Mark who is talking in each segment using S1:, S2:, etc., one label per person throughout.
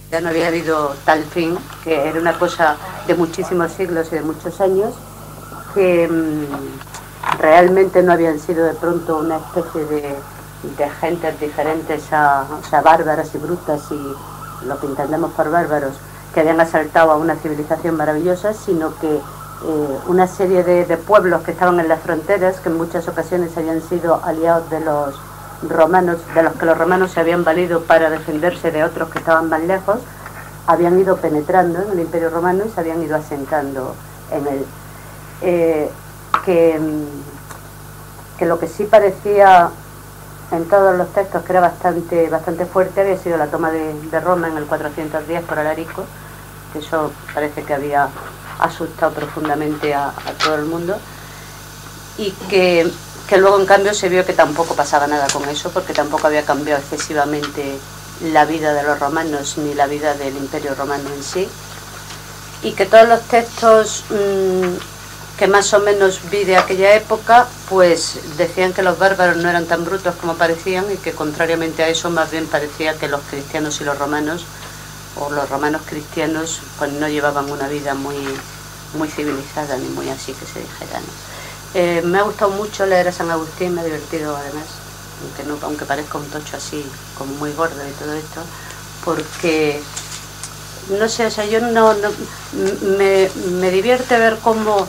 S1: ya no había habido tal fin, que era una cosa de muchísimos siglos y de muchos años, que realmente no habían sido de pronto una especie de gentes diferentes, o sea, bárbaras y brutas y lo que entendemos por bárbaros, que habían asaltado a una civilización maravillosa, sino que una serie de pueblos que estaban en las fronteras, que en muchas ocasiones habían sido aliados de los romanos, de los que los romanos se habían valido para defenderse de otros que estaban más lejos, habían ido penetrando en el Imperio Romano y se habían ido asentando en él. Que lo que sí parecía en todos los textos que era bastante fuerte había sido la toma de Roma en el 410 por Alarico, que eso parece que había asustado profundamente a todo el mundo, y que luego en cambio se vio que tampoco pasaba nada con eso, porque tampoco había cambiado excesivamente la vida de los romanos ni la vida del Imperio Romano en sí, y que todos los textos que más o menos vi de aquella época pues decían que los bárbaros no eran tan brutos como parecían, y que contrariamente a eso más bien parecía que los cristianos y los romanos, o los romanos cristianos, pues no llevaban una vida muy civilizada ni muy así que se dijera, ¿no? Me ha gustado mucho leer a San Agustín, me ha divertido además, aunque parezca un tocho así como muy gordo y todo esto, porque no sé, o sea, yo me divierte ver cómo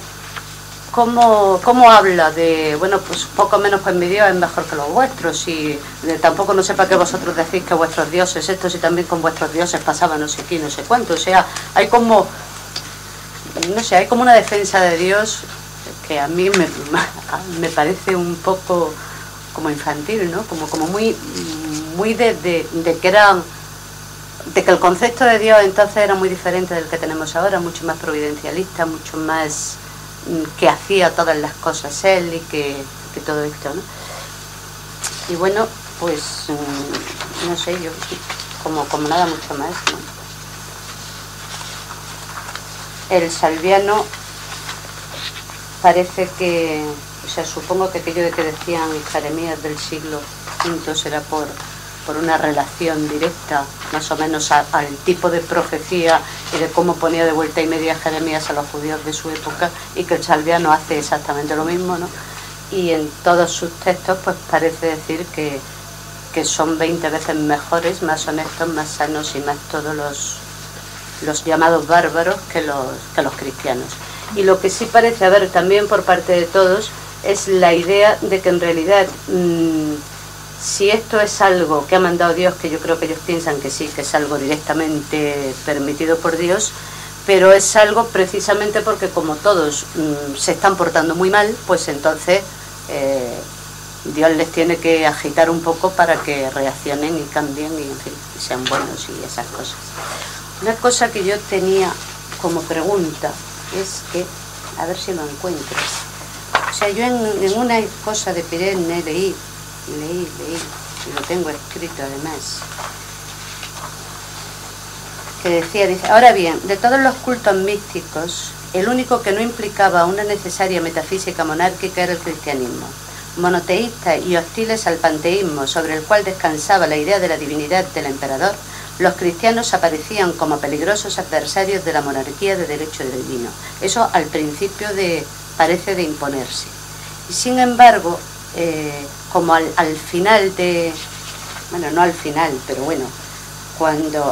S1: habla de, bueno, pues poco menos pues mi Dios es mejor que los vuestros, y tampoco no sé para qué vosotros decís que vuestros dioses estos, y también con vuestros dioses pasaba no sé qué, no sé cuánto, o sea, hay como, no sé, hay como una defensa de Dios que a mí me parece un poco como infantil, ¿no? Como muy de que el concepto de Dios entonces era muy diferente del que tenemos ahora, mucho más providencialista, mucho más que hacía todas las cosas él, y que todo esto, ¿no? Y bueno, pues no sé, yo como nada mucho más, ¿no? El Salviano parece que, o sea, supongo que aquello de que decían Jeremías del siglo V será por una relación directa, más o menos al tipo de profecía y de cómo ponía de vuelta y media Jeremías a los judíos de su época, y que el Salviano hace exactamente lo mismo, ¿no? Y en todos sus textos pues parece decir que son 20 veces mejores, más honestos, más sanos y más todos los llamados bárbaros que los cristianos. Y lo que sí parece haber también por parte de todos es la idea de que en realidad si esto es algo que ha mandado Dios, que yo creo que ellos piensan que sí, que es algo directamente permitido por Dios, pero es algo precisamente porque como todos se están portando muy mal, pues entonces Dios les tiene que agitar un poco para que reaccionen y cambien y, en fin, y sean buenos y esas cosas. Una cosa que yo tenía como pregunta es que, a ver si lo encuentro, o sea, yo en una cosa de Pirenne leí, y lo tengo escrito además, que decía, dice, ahora bien, de todos los cultos místicos, el único que no implicaba una necesaria metafísica monárquica era el cristianismo. Monoteístas y hostiles al panteísmo, sobre el cual descansaba la idea de la divinidad del emperador, los cristianos aparecían como peligrosos adversarios de la monarquía de derecho divino. Eso al principio parece de imponerse. Y sin embargo, como al final bueno, no al final, pero bueno, cuando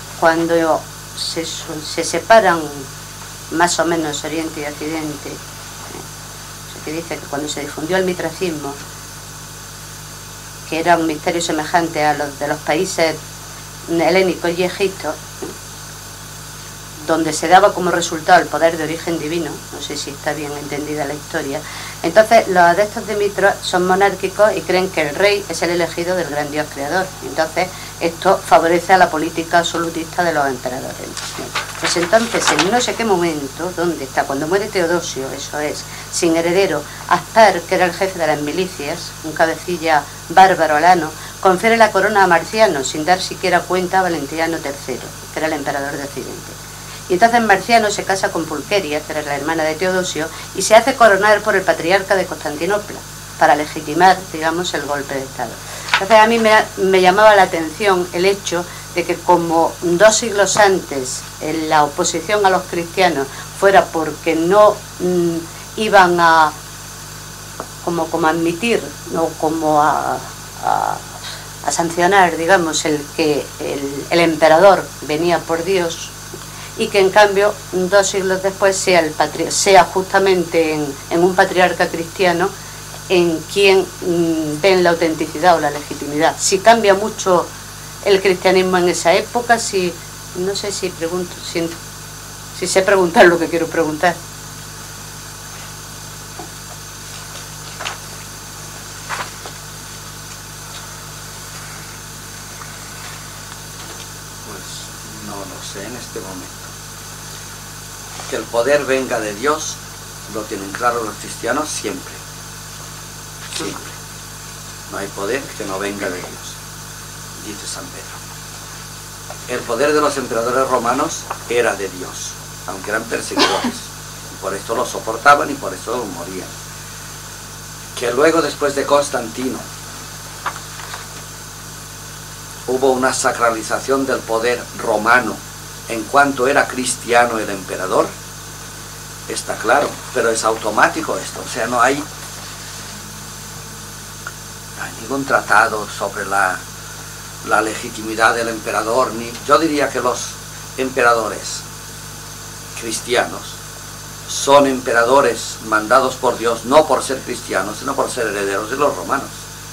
S1: se separan más o menos Oriente y Occidente, que dice que cuando se difundió el mitracismo, que era un misterio semejante a los de los países helénicos y Egipto, donde se daba como resultado el poder de origen divino, no sé si está bien entendida la historia, entonces los adeptos de Mitra son monárquicos y creen que el rey es el elegido del gran Dios creador. Entonces esto favorece a la política absolutista de los emperadores. Pues entonces en no sé qué momento, ¿dónde está? Cuando muere Teodosio, eso es, sin heredero, Aspar, que era el jefe de las milicias, un cabecilla bárbaro alano, confiere la corona a Marciano sin dar siquiera cuenta a Valentiniano III, que era el emperador de Occidente. Y entonces Marciano se casa con Pulqueria, que era la hermana de Teodosio, y se hace coronar por el patriarca de Constantinopla, para legitimar, digamos, el golpe de Estado. Entonces a mí me llamaba la atención el hecho de que como 2 siglos antes la oposición a los cristianos fuera porque no iban a como admitir, no como a sancionar, digamos, el que el emperador venía por Dios, y que en cambio 2 siglos después sea justamente en un patriarca cristiano en quien ven la autenticidad o la legitimidad. Si cambia mucho el cristianismo en esa época, no sé si pregunto, si sé preguntar lo que quiero preguntar.
S2: En este momento que el poder venga de Dios lo tienen claro los cristianos siempre, no hay poder que no venga de Dios, dice San Pedro. El poder de los emperadores romanos era de Dios, aunque eran perseguidores, y por esto lo soportaban y por eso morían. Que luego, después de Constantino, hubo una sacralización del poder romano en cuanto era cristiano el emperador, está claro, pero es automático esto, o sea, no hay ningún tratado sobre la legitimidad del emperador, yo diría que los emperadores cristianos son emperadores mandados por Dios, no por ser cristianos, sino por ser herederos de los romanos.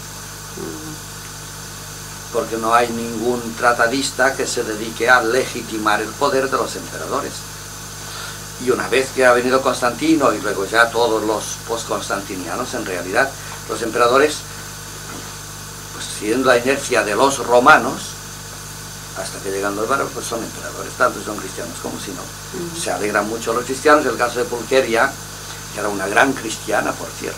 S2: Porque no hay ningún tratadista que se dedique a legitimar el poder de los emperadores. Y una vez que ha venido Constantino y luego ya todos los post-constantinianos, en realidad los emperadores, pues siguiendo la inercia de los romanos, hasta que llegan los bárbaros, pues son emperadores, tanto si son cristianos como si no. Se alegran mucho los cristianos. El caso de Pulqueria, que era una gran cristiana, por cierto,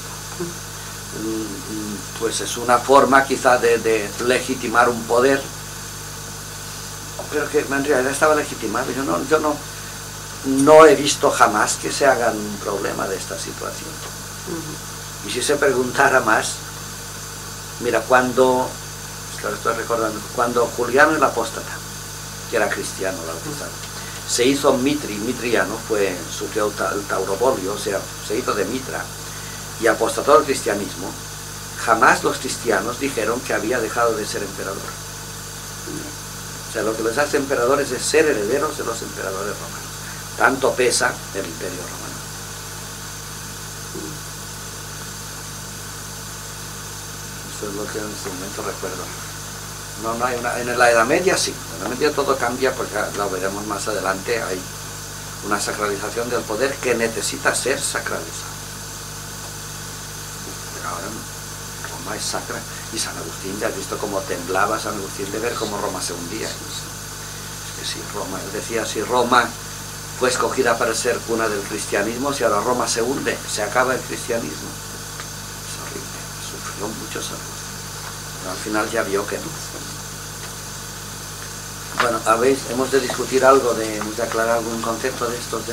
S2: pues es una forma quizá de legitimar un poder, pero que en realidad estaba legitimado. Yo no he visto jamás que se hagan un problema de esta situación. Y si se preguntara más, mira, cuando estoy recordando, cuando Juliano el Apóstata, que era cristiano, se hizo mitriano, sufrió el taurobolio, o sea, se hizo de Mitra, y apostató al cristianismo, jamás los cristianos dijeron que había dejado de ser emperador. O sea, lo que les hace emperadores es ser herederos de los emperadores romanos. Tanto pesa el imperio romano. Eso es lo que en este momento recuerdo. No hay en la Edad Media sí, en la Edad Media todo cambia, porque lo veremos más adelante, hay una sacralización del poder que necesita ser sacralizado. Ahora Roma es sacra, y San Agustín, ya has visto cómo temblaba San Agustín de ver cómo Roma se hundía. Es que si Roma, él decía, si Roma fue escogida para ser cuna del cristianismo, si ahora Roma se hunde, se acaba el cristianismo. Es horrible, sufrió muchos errores, pero al final ya vio que no. Bueno, hemos de discutir algo, hemos de aclarar algún concepto de estos de...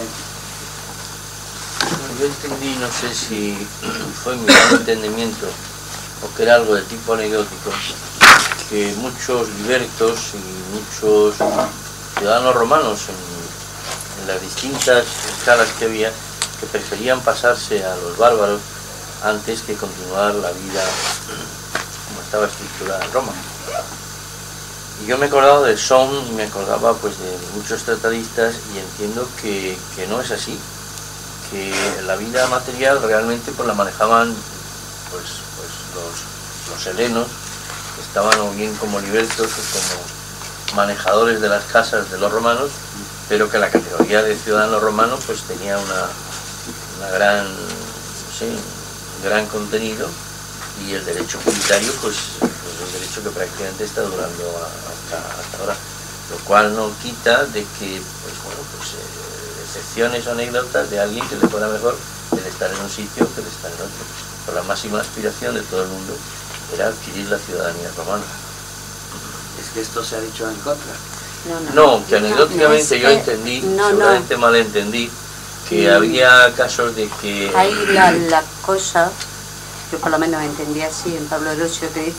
S3: Yo entendí, no sé si fue mi entendimiento o que era algo de tipo anecdótico, que muchos libertos y muchos ciudadanos romanos en las distintas escalas que había, que preferían pasarse a los bárbaros antes que continuar la vida como estaba estructurada en Roma. Y yo me he acordado de Son y me acordaba pues de muchos tratadistas, y entiendo que no es así, que la vida material realmente pues la manejaban pues los helenos, que estaban o bien como libertos o como manejadores de las casas de los romanos, pero que la categoría de ciudadano romano pues tenía una gran, sí, un gran contenido, y el derecho comunitario pues es un derecho que prácticamente está durando hasta ahora, lo cual no quita de que excepciones o anécdotas de alguien que le fuera mejor el estar en un sitio que el estar en otro. Pero la máxima aspiración de todo el mundo era adquirir la ciudadanía romana.
S2: Es que esto se ha dicho en contra.
S3: No, que anecdóticamente yo entendí, seguramente malentendí, que había casos de que...
S1: Ahí la cosa, yo por lo menos entendí así en Pablo Erosio, que dice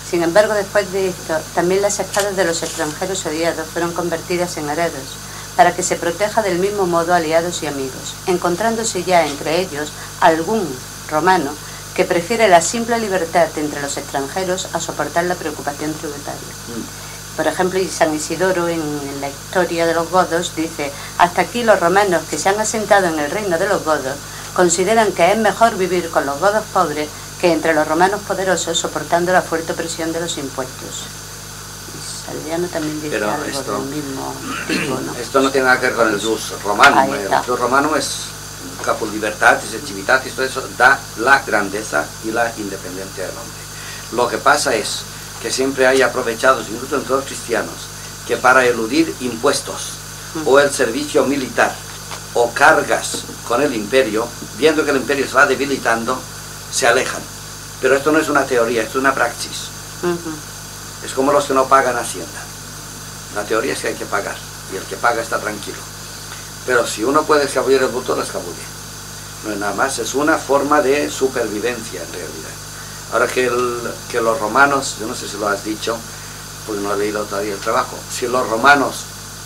S1: Sin embargo, después de esto, también las espadas de los extranjeros odiados fueron convertidas en arados, para que se proteja del mismo modo aliados y amigos, encontrándose ya entre ellos algún romano que prefiere la simple libertad entre los extranjeros a soportar la preocupación tributaria. Por ejemplo, San Isidoro, en la historia de los godos, dice: hasta aquí los romanos que se han asentado en el reino de los godos consideran que es mejor vivir con los godos pobres que entre los romanos poderosos, soportando la fuerte presión de los impuestos. Salviano también dice algo del mismo tipo, ¿no?
S2: Esto no tiene nada que ver con el jus romano. El jus romano es capul libertatis et civitatis, todo eso da la grandeza y la independencia del hombre. Lo que pasa es que siempre hay aprovechados, incluso entre los cristianos, que para eludir impuestos o el servicio militar o cargas con el imperio, viendo que el imperio se va debilitando, se alejan. Pero esto no es una teoría, esto es una praxis. Es como los que no pagan Hacienda. La teoría es que hay que pagar, y el que paga está tranquilo. Pero si uno puede escabullir el bulto, lo escabulle. No es nada más, es una forma de supervivencia en realidad. Ahora que los romanos, yo no sé si lo has dicho, porque no he leído todavía el trabajo, si los romanos,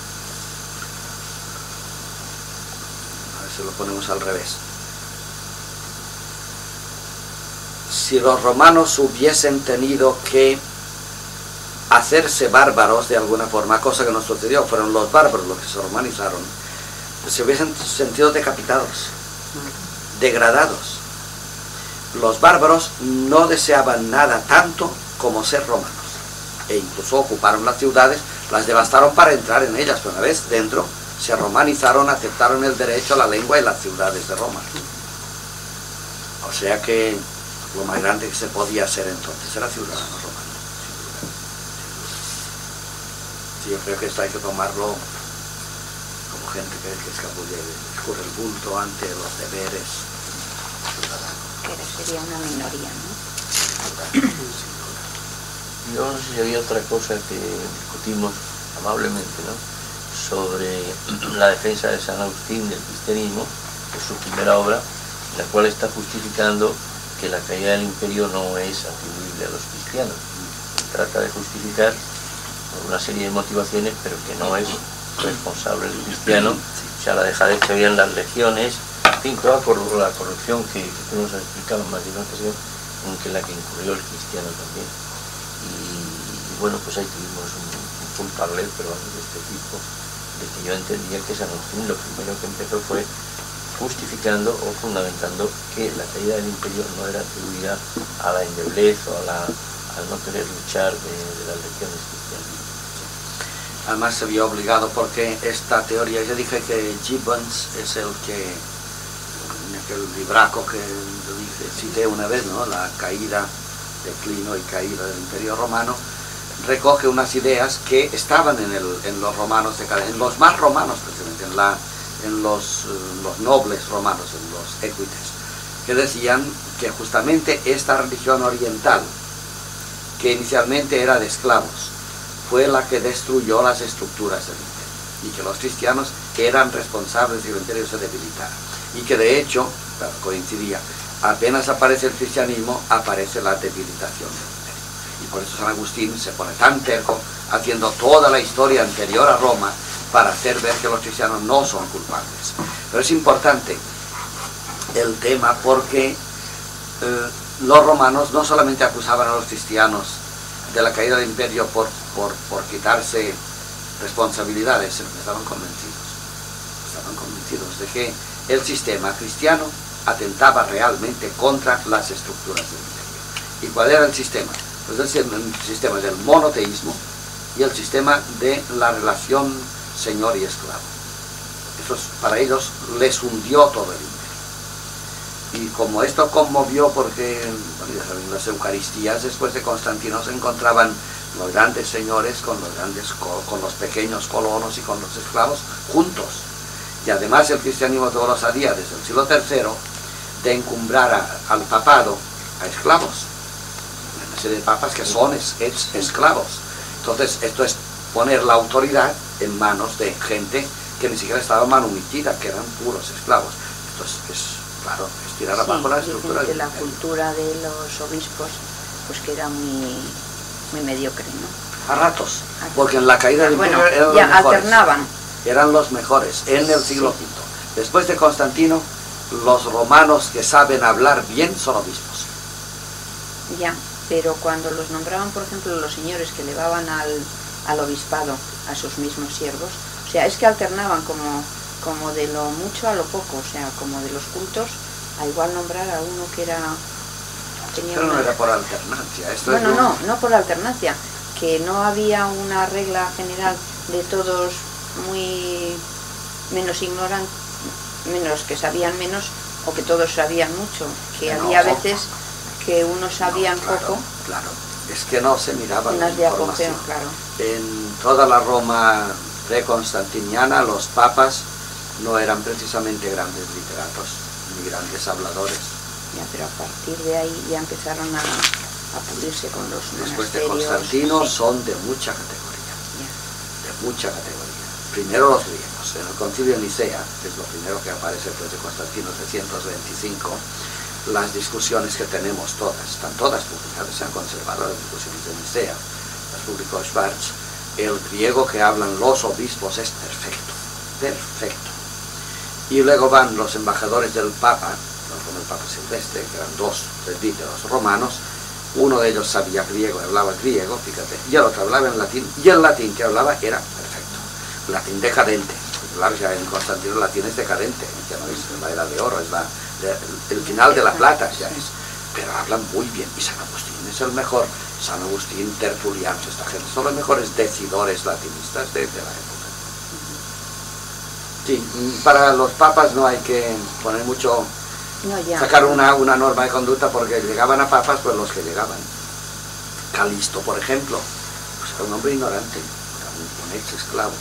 S2: a ver si lo ponemos al revés, si los romanos hubiesen tenido que hacerse bárbaros de alguna forma, cosa que no sucedió, fueron los bárbaros los que se romanizaron, pues se hubiesen sentido decapitados, degradados. Los bárbaros no deseaban nada tanto como ser romanos, e incluso ocuparon las ciudades, las devastaron para entrar en ellas, pero una vez dentro se romanizaron, aceptaron el derecho a la lengua y las ciudades de Roma. O sea que lo más grande que se podía hacer entonces era ciudadano romano. Sí, yo creo que esto hay que tomarlo como gente que escurre el bulto ante los deberes ciudadanos.
S4: Que sería una minoría, ¿no?
S3: Yo no sé si había otra cosa que discutimos amablemente, ¿no?, sobre la defensa de San Agustín del cristianismo, que es su primera obra, en la cual está justificando que la caída del imperio no es atribuible a los cristianos. Trata de justificar por una serie de motivaciones, pero que no es responsable el cristiano, o sea, la dejadez que había en las legiones, en fin, toda la corrupción que tú nos has explicado en más de una ocasión, en la que incurrió el cristiano también. Y bueno, pues ahí tuvimos un culpable, pero algo de este tipo, de que yo entendía que San Agustín lo primero que empezó fue justificando o fundamentando que la caída del imperio no era atribuida a la endeblez o al no querer luchar de las legiones cristianas.
S2: Además se vio obligado porque esta teoría, yo dije que Gibbons es el que, en aquel libraco que cité una vez, ¿no?, la caída, declino y caída del imperio romano, recoge unas ideas que estaban en los romanos, en los más romanos precisamente, en los nobles romanos, en los equites, que decían que justamente esta religión oriental, que inicialmente era de esclavos, fue la que destruyó las estructuras del imperio, y que los cristianos eran responsables de que el imperio se debilitara, y que de hecho, claro, coincidía, apenas aparece el cristianismo, aparece la debilitación del imperio. Y por eso San Agustín se pone tan terco, haciendo toda la historia anterior a Roma, para hacer ver que los cristianos no son culpables. Pero es importante el tema porque los romanos no solamente acusaban a los cristianos de la caída del imperio por quitarse responsabilidades, sino que estaban convencidos de que el sistema cristiano atentaba realmente contra las estructuras del imperio. ¿Y cuál era el sistema? Pues el sistema del monoteísmo y el sistema de la relación señor y esclavo. Eso para ellos les hundió todo el imperio. Y como esto conmovió, porque bueno, ya saben, las Eucaristías después de Constantino se encontraban los grandes señores con los pequeños colonos y con los esclavos juntos. Y además el cristianismo tuvo la osadía desde el siglo III de encumbrar al papado a esclavos. Una serie de papas que son esclavos. Entonces esto es poner la autoridad en manos de gente que ni siquiera estaba manumitida, que eran puros esclavos. Esto es claro, es tirar abajo la estructura.
S4: De la cultura de los obispos, pues que era muy muy mediocre, ¿no?
S2: A ratos, porque en la caída del
S4: Bueno,
S2: imperio eran
S4: ya
S2: los mejores.
S4: alternaban.
S2: Eran los mejores en el siglo V. Después de Constantino, los romanos que saben hablar bien son obispos.
S4: Ya, pero cuando los nombraban, por ejemplo, los señores que elevaban al obispado a sus mismos siervos, o sea, es que alternaban como de lo mucho a lo poco, o sea, como de los cultos, a igual nombrar a uno que era...
S2: Pero no era por alternancia. Esto
S4: bueno,
S2: es
S4: no por alternancia, que no había una regla general de todos muy menos ignorantes, menos que sabían menos, o que todos sabían mucho, que
S2: no,
S4: había veces que unos sabían
S2: no, claro,
S4: poco.
S2: Claro, es que no se miraba la
S4: Unas de
S2: información.
S4: apogeo, claro.
S2: En toda la Roma preconstantiniana, los papas no eran precisamente grandes literatos, ni grandes habladores.
S4: Ya, pero a partir de ahí ya empezaron a pulirse con los
S2: Después de
S4: monasterios.
S2: Constantino
S4: Sí.
S2: son de mucha categoría,
S4: Ya.
S2: de mucha categoría. Primero los griegos, en el concilio de Nicea, que es lo primero que aparece después de Constantino, 325, las discusiones que tenemos todas, están todas publicadas, se han conservado las discusiones de Nicea, las publicó Schwartz. El griego que hablan los obispos es perfecto, perfecto. Y luego van los embajadores del Papa, como el Papa Silvestre, que eran dos presbíteros romanos. Uno de ellos sabía griego, hablaba griego, fíjate, y el otro hablaba en latín, y el latín que hablaba era perfecto. Latín decadente, claro, ya en Constantino el latín es decadente, ya no es la edad de oro, es el final de la plata, ya es. Pero hablan muy bien, y San Agustín es el mejor. San Agustín, Tertuliano, esta gente son los mejores decidores latinistas de la época. Sí, para los papas no hay que poner mucho...
S4: No, ya.
S2: Sacar una norma de conducta, porque llegaban a papas pues los que llegaban. Calisto, por ejemplo, pues era un hombre ignorante, era un ex esclavo.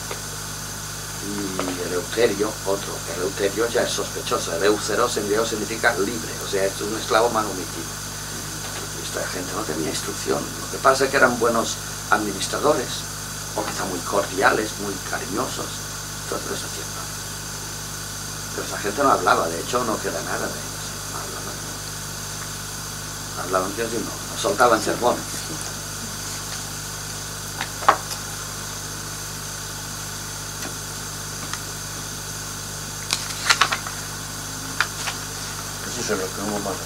S2: Y Eleuterio, otro. Eleuterio ya es sospechoso. Eleuceros en griego significa libre, o sea, es un esclavo manumitivo. Esta gente no tenía instrucción. Lo que pasa es que eran buenos administradores, o quizá muy cordiales, muy cariñosos. Entonces eso es cierto. Pero esa gente no hablaba, de hecho no queda nada de ellos. No hablaban Dios y no soltaban sermones.
S3: Pues eso es lo que hubo más.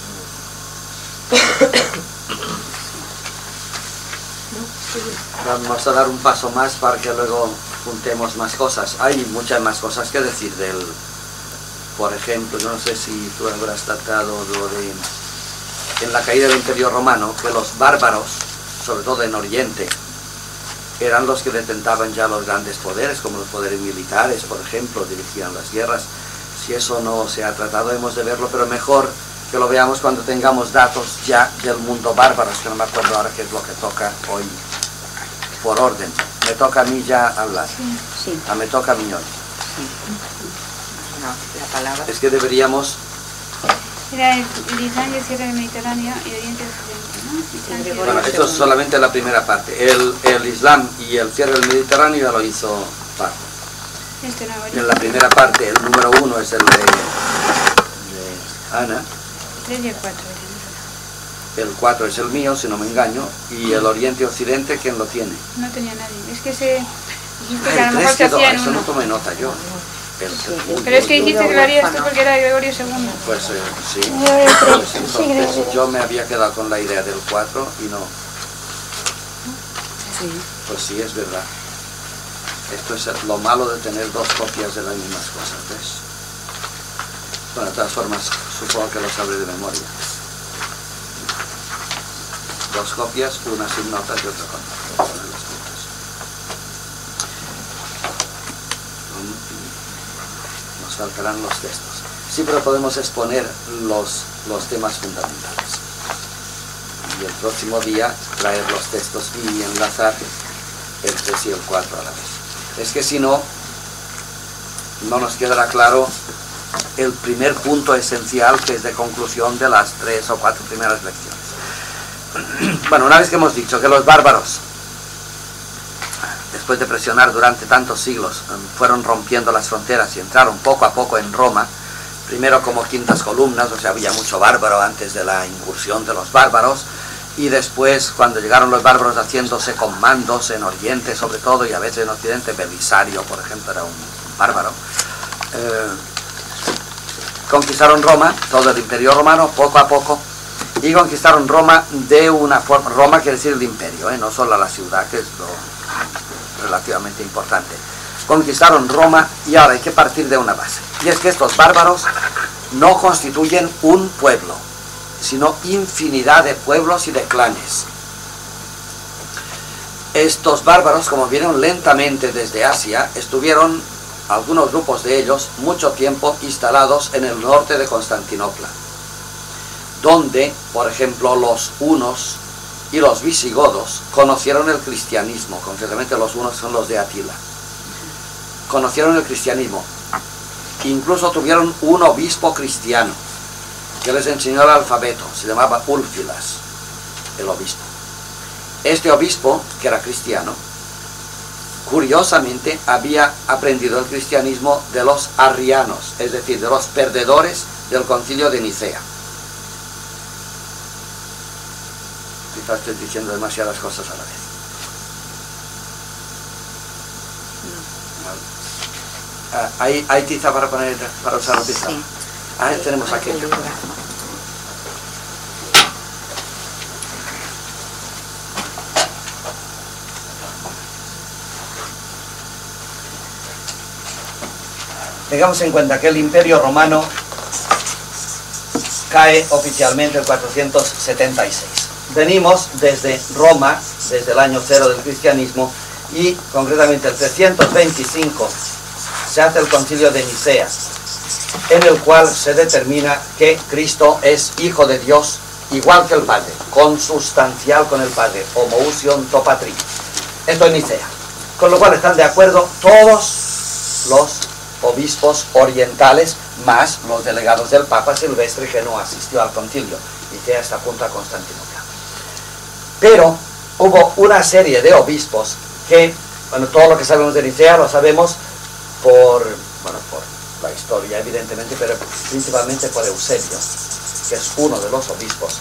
S2: Vamos a dar un paso más para que luego juntemos más cosas. Hay muchas más cosas que decir del... Por ejemplo, yo no sé si tú habrás tratado lo de... En la caída del Imperio Romano, que los bárbaros, sobre todo en Oriente, eran los que detentaban ya los grandes poderes, como los poderes militares, por ejemplo, dirigían las guerras. Si eso no se ha tratado, hemos de verlo, pero mejor que lo veamos cuando tengamos datos ya del mundo bárbaro. Es que no me acuerdo ahora qué es lo que toca hoy, por orden. Me toca a mí ya hablar.
S4: Sí.
S2: Me toca a mí hoy.
S4: No, la palabra.
S2: Es que deberíamos...
S5: Era el Islam y el cierre del Mediterráneo y Oriente Occidente, ¿no? Islam y
S4: Gregorio
S2: Bueno,
S5: Oriente.
S2: esto es solamente la primera parte. El Islam y el cierre del Mediterráneo ya lo hizo Pablo.
S5: Este no,
S2: Y en la primera parte, el número 1 es el de Ana,
S5: 3 y el 4.
S2: el 4 es el mío, si no me engaño, y el Oriente Occidente, ¿quién lo tiene?
S5: No tenía nadie. Es que ese... Dijiste que
S2: Ah,
S5: a
S2: el
S5: lo mejor
S2: 3
S5: se
S2: quedó,
S5: hacía en
S2: eso no
S5: uno.
S2: tomé nota yo. El segundo.
S5: Pero es que dijiste que lo harías tú porque era de Gregorio II.
S2: Pues sí,
S1: Gregorio
S2: pues
S1: sí,
S2: entonces
S1: Gregorio.
S2: yo me había quedado con la idea del 4 y no.
S1: Sí.
S2: Pues sí, es verdad. Esto es lo malo de tener dos copias de las mismas cosas, ¿ves? Bueno, de todas formas, supongo que lo sabré de memoria. Dos copias, una sin notas y otra con poner las puntas. Nos faltarán los textos. Sí, pero podemos exponer los temas fundamentales. Y el próximo día traer los textos y enlazar el 3 y el 4 a la vez. Es que si no, no nos quedará claro el primer punto esencial, que es de conclusión de las 3 o 4 primeras lecciones. Bueno, una vez que hemos dicho que los bárbaros, después de presionar durante tantos siglos, fueron rompiendo las fronteras y entraron poco a poco en Roma, primero como quintas columnas, o sea, había mucho bárbaro antes de la incursión de los bárbaros, y después cuando llegaron los bárbaros haciéndose con mandos en Oriente sobre todo, y a veces en Occidente, Belisario por ejemplo era un bárbaro, conquistaron Roma, todo el imperio romano, poco a poco, y conquistaron Roma de una forma. Roma quiere decir el imperio, no solo la ciudad, que es lo relativamente importante. Conquistaron Roma y ahora hay que partir de una base, y es que estos bárbaros no constituyen un pueblo, sino infinidad de pueblos y de clanes. Estos bárbaros, como vinieron lentamente desde Asia, estuvieron, algunos grupos de ellos, mucho tiempo instalados en el norte de Constantinopla, donde, por ejemplo, los hunos y los visigodos conocieron el cristianismo. Concretamente los hunos son los de Atila. Conocieron el cristianismo. Incluso tuvieron un obispo cristiano que les enseñó el alfabeto, se llamaba Úlfilas, el obispo. Este obispo, que era cristiano, curiosamente había aprendido el cristianismo de los arrianos, es decir, de los perdedores del concilio de Nicea. Quizás estoy diciendo demasiadas cosas a la vez. ¿Hay tiza para usar la tiza?
S4: Sí.
S2: Tenemos aquello. Tengamos en cuenta que el Imperio Romano cae oficialmente en 476. Venimos desde Roma, desde el año 0 del cristianismo, y concretamente el 325 se hace el concilio de Nicea, en el cual se determina que Cristo es Hijo de Dios, igual que el Padre, consustancial con el Padre, homoousion to patri. Esto es Nicea. Con lo cual están de acuerdo todos los obispos orientales, más los delegados del Papa Silvestre, que no asistió al concilio. Nicea está junto a Constantinopla. Pero hubo una serie de obispos que, bueno, todo lo que sabemos de Nicea lo sabemos por la historia, evidentemente, pero principalmente por Eusebio, que es uno de los obispos.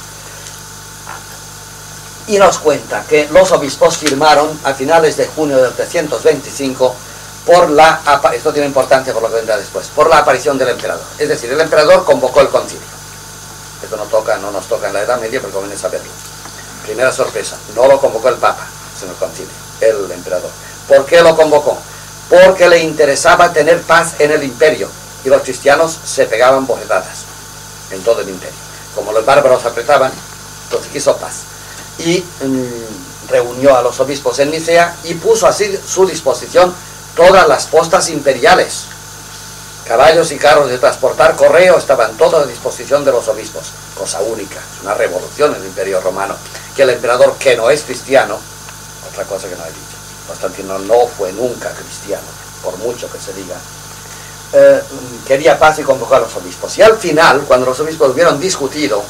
S2: Y nos cuenta que los obispos firmaron a finales de junio del 325 esto tiene importancia por lo que vendrá después, por la aparición del emperador. Es decir, el emperador convocó el concilio. Esto no nos toca en la Edad Media, pero conviene saberlo. Primera sorpresa, no lo convocó el Papa, sino el concilio, el emperador. ¿Por qué lo convocó? Porque le interesaba tener paz en el imperio, y los cristianos se pegaban bofetadas en todo el imperio. Como los bárbaros apretaban, entonces quiso paz. Y reunió a los obispos en Nicea y puso así a su disposición todas las postas imperiales. Caballos y carros de transportar correo estaban todos a disposición de los obispos. Cosa única, es una revolución en el Imperio Romano, que el emperador, que no es cristiano, otra cosa que no he dicho, Constantino no fue nunca cristiano, por mucho que se diga, quería paz y convocó a los obispos. Y al final, cuando los obispos hubieron discutido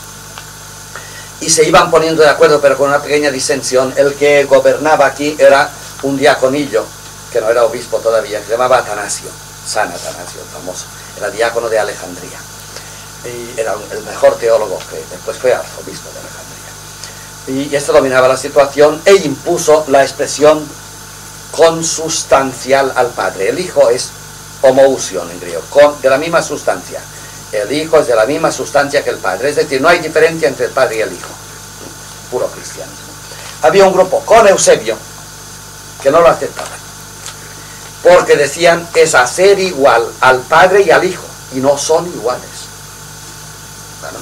S2: y se iban poniendo de acuerdo, pero con una pequeña disensión, el que gobernaba aquí era un diaconillo, que no era obispo todavía, que se llamaba Atanasio, San Atanasio, el famoso, era diácono de Alejandría, y era el mejor teólogo, que después fue arzobispo de Alejandría. Y este dominaba la situación e impuso la expresión consustancial al Padre. El Hijo es homoousion en griego, de la misma sustancia. El Hijo es de la misma sustancia que el Padre, es decir, no hay diferencia entre el Padre y el Hijo. Puro cristianismo. Había un grupo con Eusebio que no lo aceptaban, porque decían es hacer igual al Padre y al Hijo, y no son iguales. Bueno,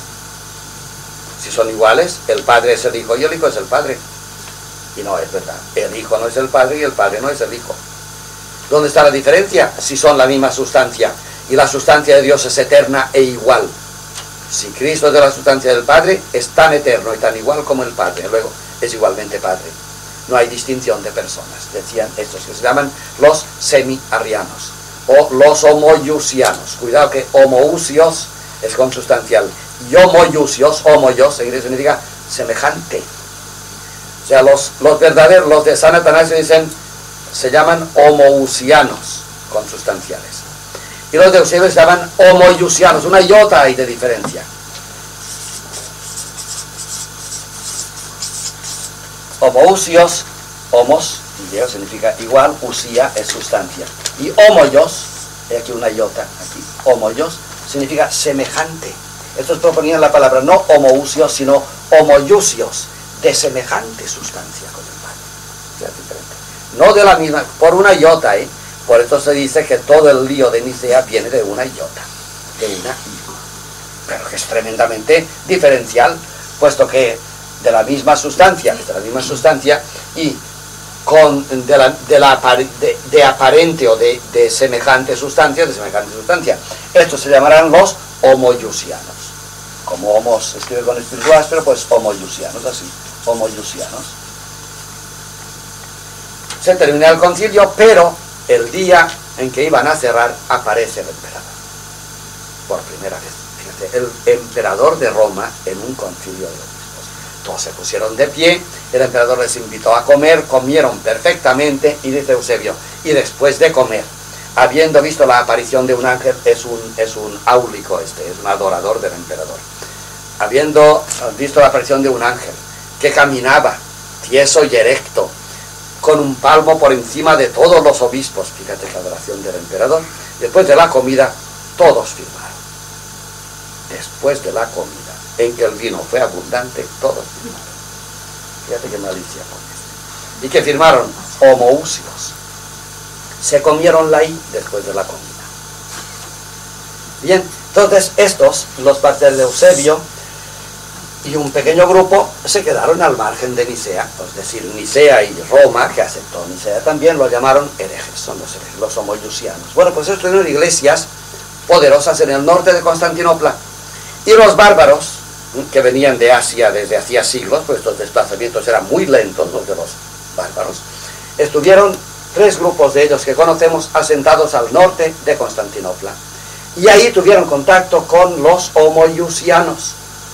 S2: si son iguales, el Padre es el Hijo y el Hijo es el Padre, y no es verdad. El Hijo no es el Padre y el Padre no es el Hijo. ¿Dónde está la diferencia? Si son la misma sustancia, y la sustancia de Dios es eterna e igual. Si Cristo es de la sustancia del Padre, es tan eterno y tan igual como el Padre, luego es igualmente Padre. No hay distinción de personas, decían estos que se llaman los semi-arrianos o los homoiusianos. Cuidado que homoousios es consustancial y homoiusios, homoios en griego significa semejante. O sea, los verdaderos, los de San Atanasio dicen, se llaman homoousianos consustanciales. Y los de Eusebio se llaman homoiusianos, una iota hay de diferencia. homoousios, homos, en griego significa igual, usía es sustancia. Y homoios, hay aquí una iota, aquí, homoios, significa semejante. Estos proponían la palabra no homoousios, sino homoiusios, de semejante sustancia con el Padre. Ya es diferente. No de la misma, por una iota, Por esto se dice que todo el lío de Nicea viene de una iota, de una I. Pero que es tremendamente diferencial, puesto que de la misma sustancia y de aparente o de semejante sustancia, estos se llamarán los homoiusianos. Como homos escribe con espíritu áspero, pues homoiusianos, así, homoiusianos. Se termina el concilio, pero el día en que iban a cerrar aparece el emperador. Por primera vez. Fíjate, el emperador de Roma en un concilio de obispos. Todos se pusieron de pie, el emperador les invitó a comer, comieron perfectamente, y dice Eusebio, y después de comer, habiendo visto la aparición de un ángel, es un áulico es un adorador del emperador. Habiendo visto la aparición de un ángel que caminaba tieso y erecto, con un palmo por encima de todos los obispos, fíjate qué adoración del emperador, después de la comida, todos firmaron. Después de la comida, en que el vino fue abundante, todos firmaron. Fíjate qué malicia con esto. ¿Y que firmaron? Homoousios. Se comieron la I después de la comida. Bien, entonces estos, los padres de Eusebio, y un pequeño grupo se quedaron al margen de Nicea, es decir, Nicea y Roma, que aceptó Nicea también, lo llamaron herejes, son los herejes, los homoiusianos. Bueno, pues estos tuvieron iglesias poderosas en el norte de Constantinopla, y los bárbaros, que venían de Asia desde hacía siglos, pues estos desplazamientos eran muy lentos, los de los bárbaros, estuvieron 3 grupos de ellos que conocemos asentados al norte de Constantinopla, y ahí tuvieron contacto con los homoiusianos.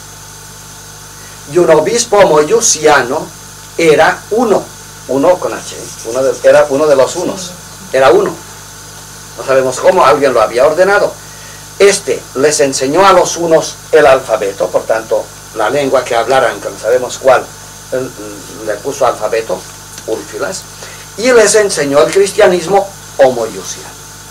S2: Y un obispo homoiusiano era uno con H, era uno de los unos, era uno. No sabemos cómo, alguien lo había ordenado. Este les enseñó a los unos el alfabeto, por tanto, la lengua que hablaran, que no sabemos cuál, le puso alfabeto, úlfilas, y les enseñó el cristianismo homoiusiano.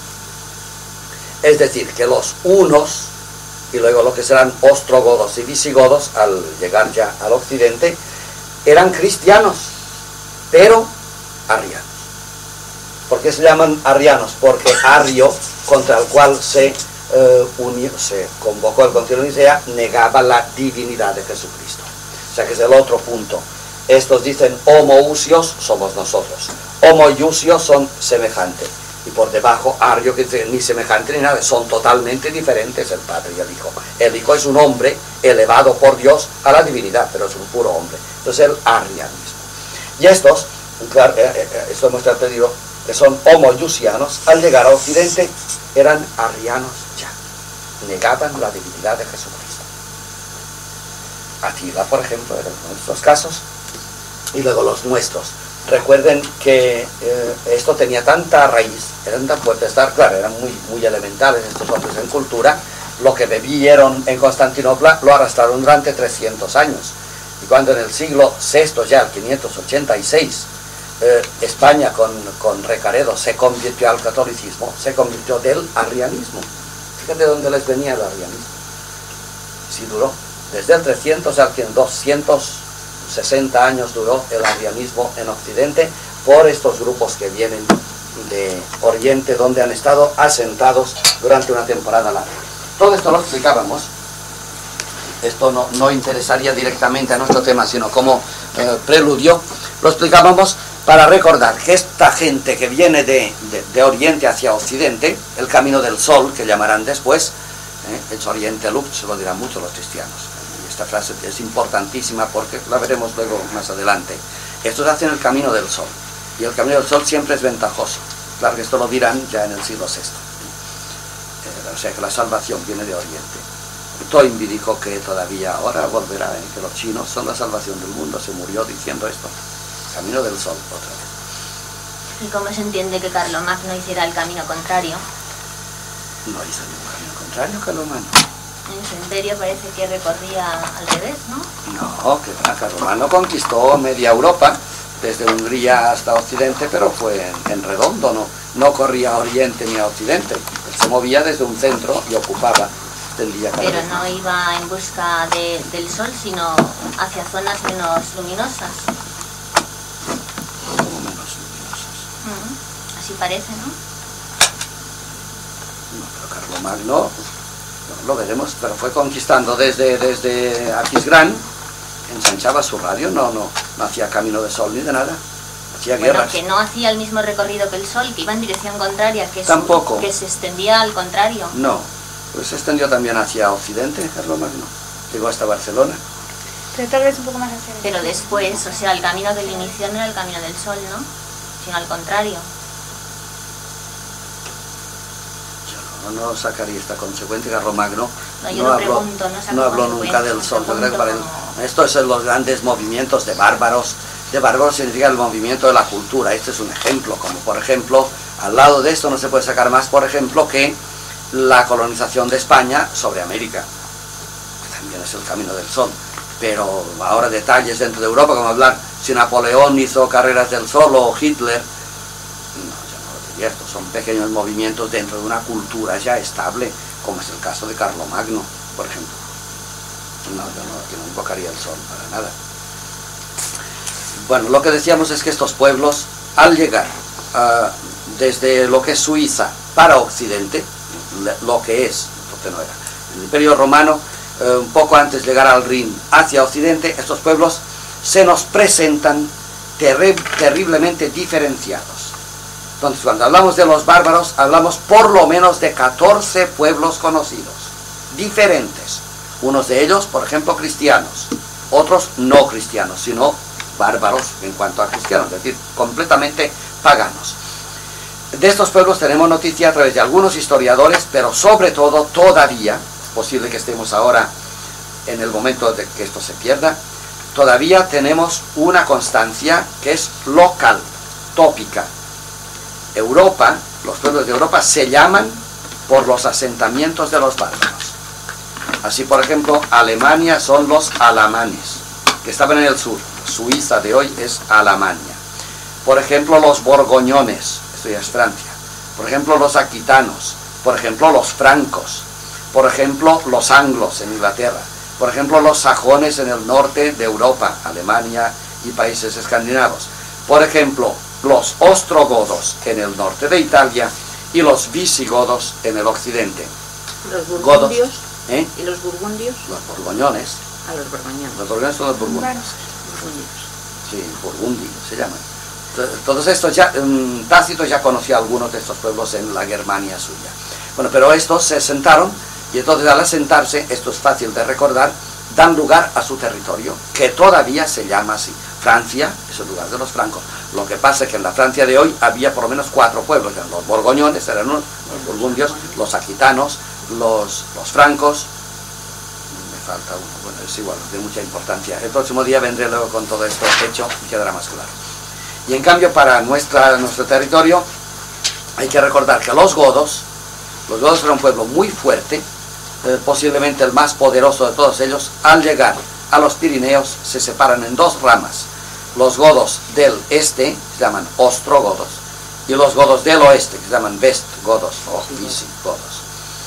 S2: Es decir, que los unos, y luego lo que serán ostrogodos y visigodos, al llegar ya al occidente, eran cristianos, pero arrianos. ¿Por qué se llaman arrianos? Porque Arrio, contra el cual se convocó el concilio de Nicea, negaba la divinidad de Jesucristo. O sea que es el otro punto. Estos dicen homoousios, somos nosotros. Homoiusios son semejantes. Y por debajo, Arrio, que dice ni semejante ni nada, son totalmente diferentes el Padre y el Hijo. El Hijo es un hombre elevado por Dios a la divinidad, pero es un puro hombre. Entonces el arrianismo. Y estos, claro, esto muestra el digo, que son homoiusianos, al llegar a Occidente eran arrianos ya. Negaban la divinidad de Jesucristo. Atila, por ejemplo, era uno de estos casos, y luego los nuestros. Recuerden que esto tenía tanta raíz, eran tan fuertes, claro, eran muy elementales estos hombres en cultura, lo que bebieron en Constantinopla lo arrastraron durante 300 años. Y cuando en el siglo VI, ya el 586, España con Recaredo se convirtió al catolicismo, se convirtió del arrianismo. Fíjate de dónde les venía el arrianismo. Sí duró, desde el 300 al 260 años duró el arrianismo en Occidente por estos grupos que vienen de Oriente, donde han estado asentados durante una temporada larga. Todo esto lo explicábamos. Esto no interesaría directamente a nuestro tema, sino como preludio. Lo explicábamos para recordar que esta gente que viene de Oriente hacia Occidente, el camino del sol, que llamarán después, el Oriente Lux, lo dirán mucho los cristianos. Esta frase es importantísima porque la veremos luego más adelante. Estos hacen el camino del sol, y el camino del sol siempre es ventajoso. Claro que esto lo dirán ya en el siglo VI. O sea que la salvación viene de Oriente. Toynbee dijo que todavía ahora volverá, que los chinos son la salvación del mundo. Se murió diciendo esto. Camino del sol, otra vez.
S6: ¿Y cómo se entiende que Carlomagno hiciera el camino contrario?
S2: No hizo ningún camino contrario, Carlomagno.
S6: En su imperio parece que recorría al revés, ¿no?
S2: No, que Carlomagno conquistó media Europa, desde Hungría hasta Occidente, pero fue en redondo, no corría a Oriente ni a Occidente. Él se movía desde un centro y ocupaba, tendría cada
S6: Pero
S2: vez
S6: no iba en busca del sol, sino hacia zonas menos luminosas.
S2: como menos luminosas.
S6: Así parece, ¿no?
S2: No, pero Carlomagno, lo veremos, pero fue conquistando desde Aquisgrán, ensanchaba su radio, no hacía camino de sol ni de nada, hacía
S6: Bueno,
S2: guerras.
S6: que no hacía el mismo recorrido que el sol, que iba en dirección contraria, que,
S2: Tampoco.
S6: que se extendía al contrario.
S2: No, pues se extendió también hacia Occidente, Carlomagno, llegó hasta Barcelona.
S5: Pero tal vez un poco más hacia el
S6: Pero después, o sea, el camino que le inició no era el camino del sol, ¿no? Sino al contrario.
S2: Yo no sacaría esta consecuencia. Carlomagno
S6: No, yo no pregunto, no saco
S2: no habló nunca
S6: consecuencias,
S2: del sol. Yo creo que
S6: pregunto
S2: para él,
S6: como-
S2: esto es los grandes movimientos de bárbaros. De bárbaros significa el movimiento de la cultura. Este es un ejemplo, como por ejemplo, al lado de esto no se puede sacar más, por ejemplo, que la colonización de España sobre América, que también es el camino del sol. Pero ahora detalles dentro de Europa, como hablar si Napoleón hizo carreras del sol o Hitler, no, yo no lo diría. Estos son pequeños movimientos dentro de una cultura ya estable, como es el caso de Carlomagno, por ejemplo. No, yo no invocaría el sol para nada. Bueno, lo que decíamos es que estos pueblos, al llegar desde lo que es Suiza para Occidente, lo que es, porque no era, el Imperio Romano, un poco antes de llegar al Rin hacia Occidente, estos pueblos se nos presentan terriblemente diferenciados. Entonces, cuando hablamos de los bárbaros, hablamos por lo menos de 14 pueblos conocidos, diferentes. Unos de ellos, por ejemplo, cristianos, otros no cristianos, sino bárbaros en cuanto a cristianos, es decir, completamente paganos. De estos pueblos tenemos noticia a través de algunos historiadores, pero sobre todo todavía, es posible que estemos ahora en el momento de que esto se pierda, todavía tenemos una constancia que es local, tópica. Europa, los pueblos de Europa se llaman por los asentamientos de los bárbaros. Así, por ejemplo, Alemania son los alamanes, que estaban en el sur. Suiza de hoy es Alemania. Por ejemplo, los borgoñones, esto ya es Francia. Por ejemplo, los aquitanos. Por ejemplo, los francos. Por ejemplo, los anglos en Inglaterra. Por ejemplo, los sajones en el norte de Europa, Alemania y países escandinavos. Por ejemplo, los ostrogodos en el norte de Italia y los visigodos en el occidente.
S4: Los
S2: Godos,
S4: burgundios.
S2: ¿eh?
S4: ¿Y los burgundios?
S2: Los borgoñones.
S4: A los borgoñones.
S2: Los borgoñones son los burgundios.
S4: Burgundios.
S2: Sí, burgundios se llaman. Todos estos ya, Tácito ya conocía algunos de estos pueblos en la Germania suya. Bueno, pero estos se asentaron y entonces al asentarse, esto es fácil de recordar, dan lugar a su territorio, que todavía se llama así. Francia es el lugar de los francos. Lo que pasa es que en la Francia de hoy había por lo menos 4 pueblos. Eran los borgoñones, eran los burgundios, los aquitanos, los francos. Me falta uno, bueno, es igual, no tiene mucha importancia. El próximo día vendré luego con todo esto hecho y quedará más claro. Y en cambio para nuestro territorio hay que recordar que los godos eran un pueblo muy fuerte, posiblemente el más poderoso de todos ellos. Al llegar a los Pirineos se separan en 2 ramas. Los godos del este se llaman ostrogodos y los godos del oeste que se llaman vestgodos o visigodos.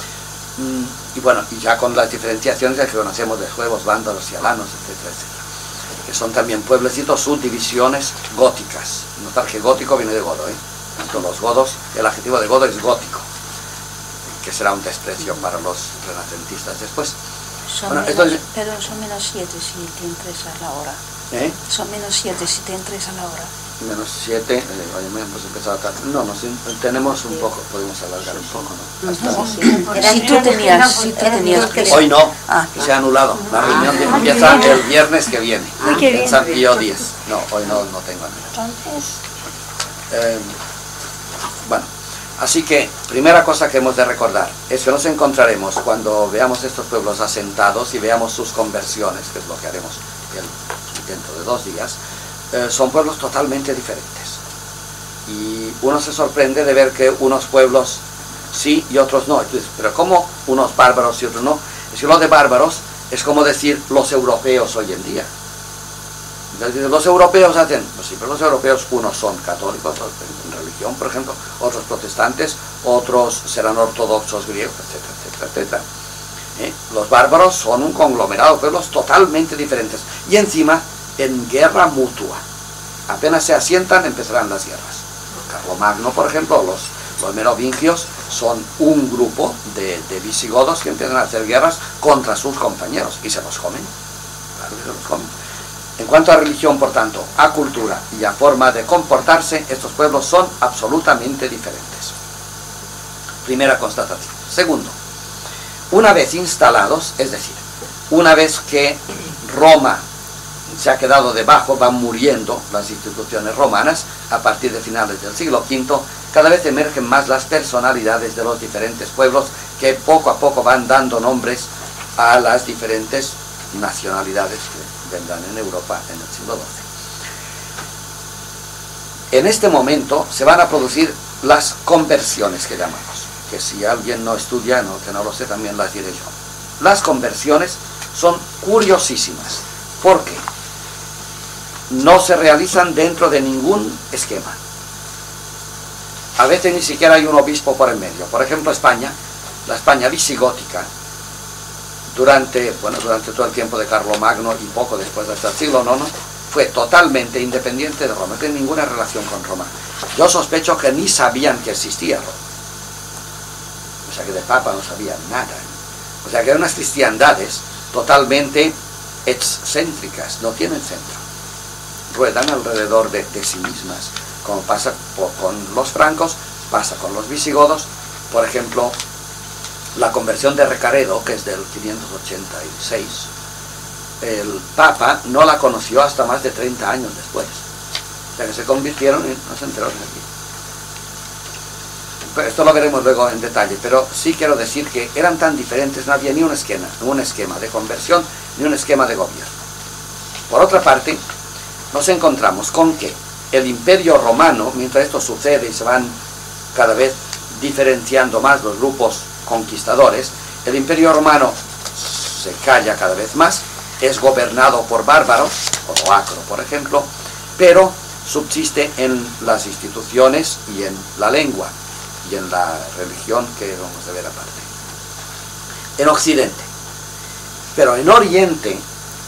S2: Y bueno, y ya con las diferenciaciones que conocemos de juegos, vándalos y alanos, etcétera, etcétera, que son también pueblecitos, subdivisiones góticas. Notar que gótico viene de godo, tanto los godos, el adjetivo de godo es gótico, que será un desprecio para los renacentistas después.
S7: Son
S2: Bueno,
S7: menos,
S2: esto-
S7: pero son menos 7 si te entres a la hora. Son menos 7 si te entres a la hora.
S2: Menos 7, oye, me hemos empezado tarde. No, tenemos un poco, podemos alargar un poco, ¿no? Hasta-
S7: Si tú tenías prisa.
S2: Hoy no,
S7: Ah.
S2: que se ha anulado. La reunión empieza el viernes que viene.
S5: qué
S2: En
S5: bien.
S2: San Pío X. No, hoy no tengo nada.
S7: Entonces,
S2: Bueno, así que, primera cosa que hemos de recordar es que nos encontraremos cuando veamos estos pueblos asentados y veamos sus conversiones, que es lo que haremos dentro de 2 días, son pueblos totalmente diferentes. Y uno se sorprende de ver que unos pueblos sí y otros no. Y tú dices, pero ¿cómo unos bárbaros y otros no? Es que lo de bárbaros es como decir los europeos hoy en día. Los europeos hacen, pues sí, pero los europeos, unos son católicos en religión, por ejemplo, otros protestantes, otros serán ortodoxos griegos, etcétera, etcétera, etcétera. Los bárbaros son un conglomerado de pueblos totalmente diferentes y encima en guerra mutua. Apenas se asientan, empezarán las guerras. Carlomagno, por ejemplo, los merovingios son un grupo de visigodos que empiezan a hacer guerras contra sus compañeros y se los comen. Claro que se los comen. En cuanto a religión, por tanto, a cultura y a forma de comportarse, estos pueblos son absolutamente diferentes. Primera constatación. Segundo, una vez instalados, es decir, una vez que Roma se ha quedado debajo, van muriendo las instituciones romanas, a partir de finales del siglo V, cada vez emergen más las personalidades de los diferentes pueblos que poco a poco van dando nombres a las diferentes nacionalidades que vendrán en Europa en el siglo XII. En este momento se van a producir las conversiones que llamamos, que si alguien no estudia, que no lo sé, también las diré yo. Las conversiones son curiosísimas, porque no se realizan dentro de ningún esquema. A veces ni siquiera hay un obispo por el medio. Por ejemplo, España, la España visigótica, durante todo el tiempo de Carlomagno y poco después hasta el siglo IX, fue totalmente independiente de Roma, no tiene ninguna relación con Roma. Yo sospecho que ni sabían que existía Roma. O sea que de Papa no sabían nada. O sea que eran unas cristiandades totalmente excéntricas, no tienen centro. Ruedan alrededor de sí mismas, como pasa con los francos, pasa con los visigodos. Por ejemplo, la conversión de Recaredo, que es del 586, el Papa no la conoció hasta más de 30 años después. O sea que se convirtieron y no se enteraron de aquí. Pero esto lo veremos luego en detalle, pero sí quiero decir que eran tan diferentes, no había ni un esquema de conversión, ni un esquema de gobierno. Por otra parte, nos encontramos con que el Imperio Romano, mientras esto sucede y se van cada vez diferenciando más los grupos conquistadores, el Imperio Romano se calla cada vez más, es gobernado por bárbaros, Odoacro por ejemplo, pero subsiste en las instituciones y en la lengua y en la religión que vamos a ver aparte. En Occidente, pero en Oriente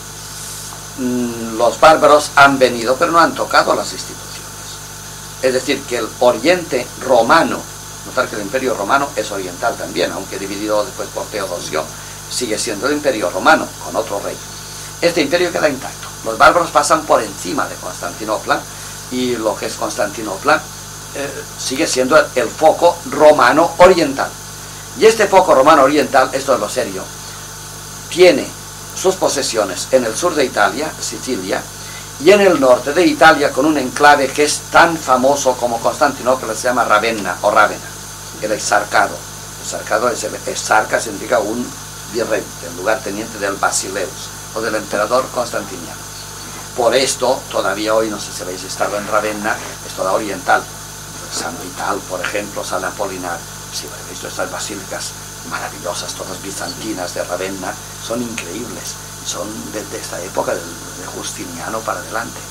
S2: los bárbaros han venido, pero no han tocado a las instituciones. Es decir, que el Oriente romano, notar que el Imperio Romano es oriental también, aunque dividido después por Teodosio, sigue siendo el Imperio Romano, con otro rey. Este imperio queda intacto. Los bárbaros pasan por encima de Constantinopla, y lo que es Constantinopla sigue siendo el foco romano oriental. Y este foco romano oriental, esto es lo serio, tiene sus posesiones en el sur de Italia, Sicilia, y en el norte de Italia, con un enclave que es tan famoso como Constantinopla, se llama Ravenna o Rávena, el exarcado. El exarca significa un virrey, el lugarteniente del Basileus o del emperador Constantiniano. Por esto, todavía hoy, no sé si habéis estado en Ravenna, es toda oriental. San Vital, por ejemplo, San Apolinar, si habéis visto estas basílicas maravillosas, todas bizantinas de Ravenna, son increíbles, son desde esta época de Justiniano para adelante.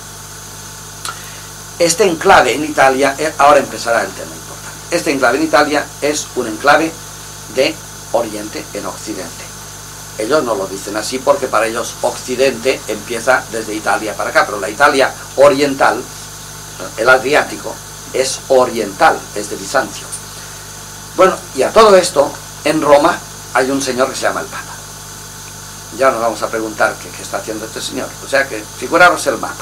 S2: Este enclave en Italia, ahora empezará el tema importante, este enclave en Italia es un enclave de Oriente en Occidente. Ellos no lo dicen así porque para ellos Occidente empieza desde Italia para acá, pero la Italia oriental, el Adriático, es oriental, es de Bizancio. Bueno, y a todo esto, en Roma hay un señor que se llama el Papa. Ya nos vamos a preguntar qué está haciendo este señor. O sea que, figuraros el mapa.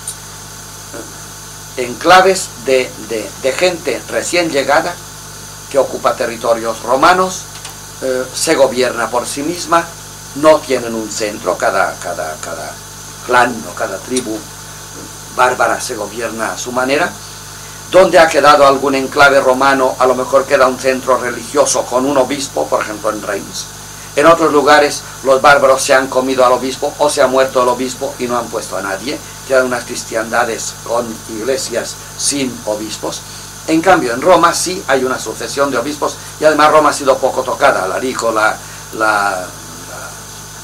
S2: Enclaves de gente recién llegada que ocupa territorios romanos, se gobierna por sí misma, no tienen un centro, cada clan o cada tribu bárbara se gobierna a su manera. Donde ha quedado algún enclave romano, a lo mejor queda un centro religioso con un obispo, por ejemplo en Reims. En otros lugares los bárbaros se han comido al obispo o se ha muerto el obispo y no han puesto a nadie. Quedan unas cristiandades con iglesias sin obispos. En cambio en Roma sí hay una sucesión de obispos y además Roma ha sido poco tocada. Alarico, la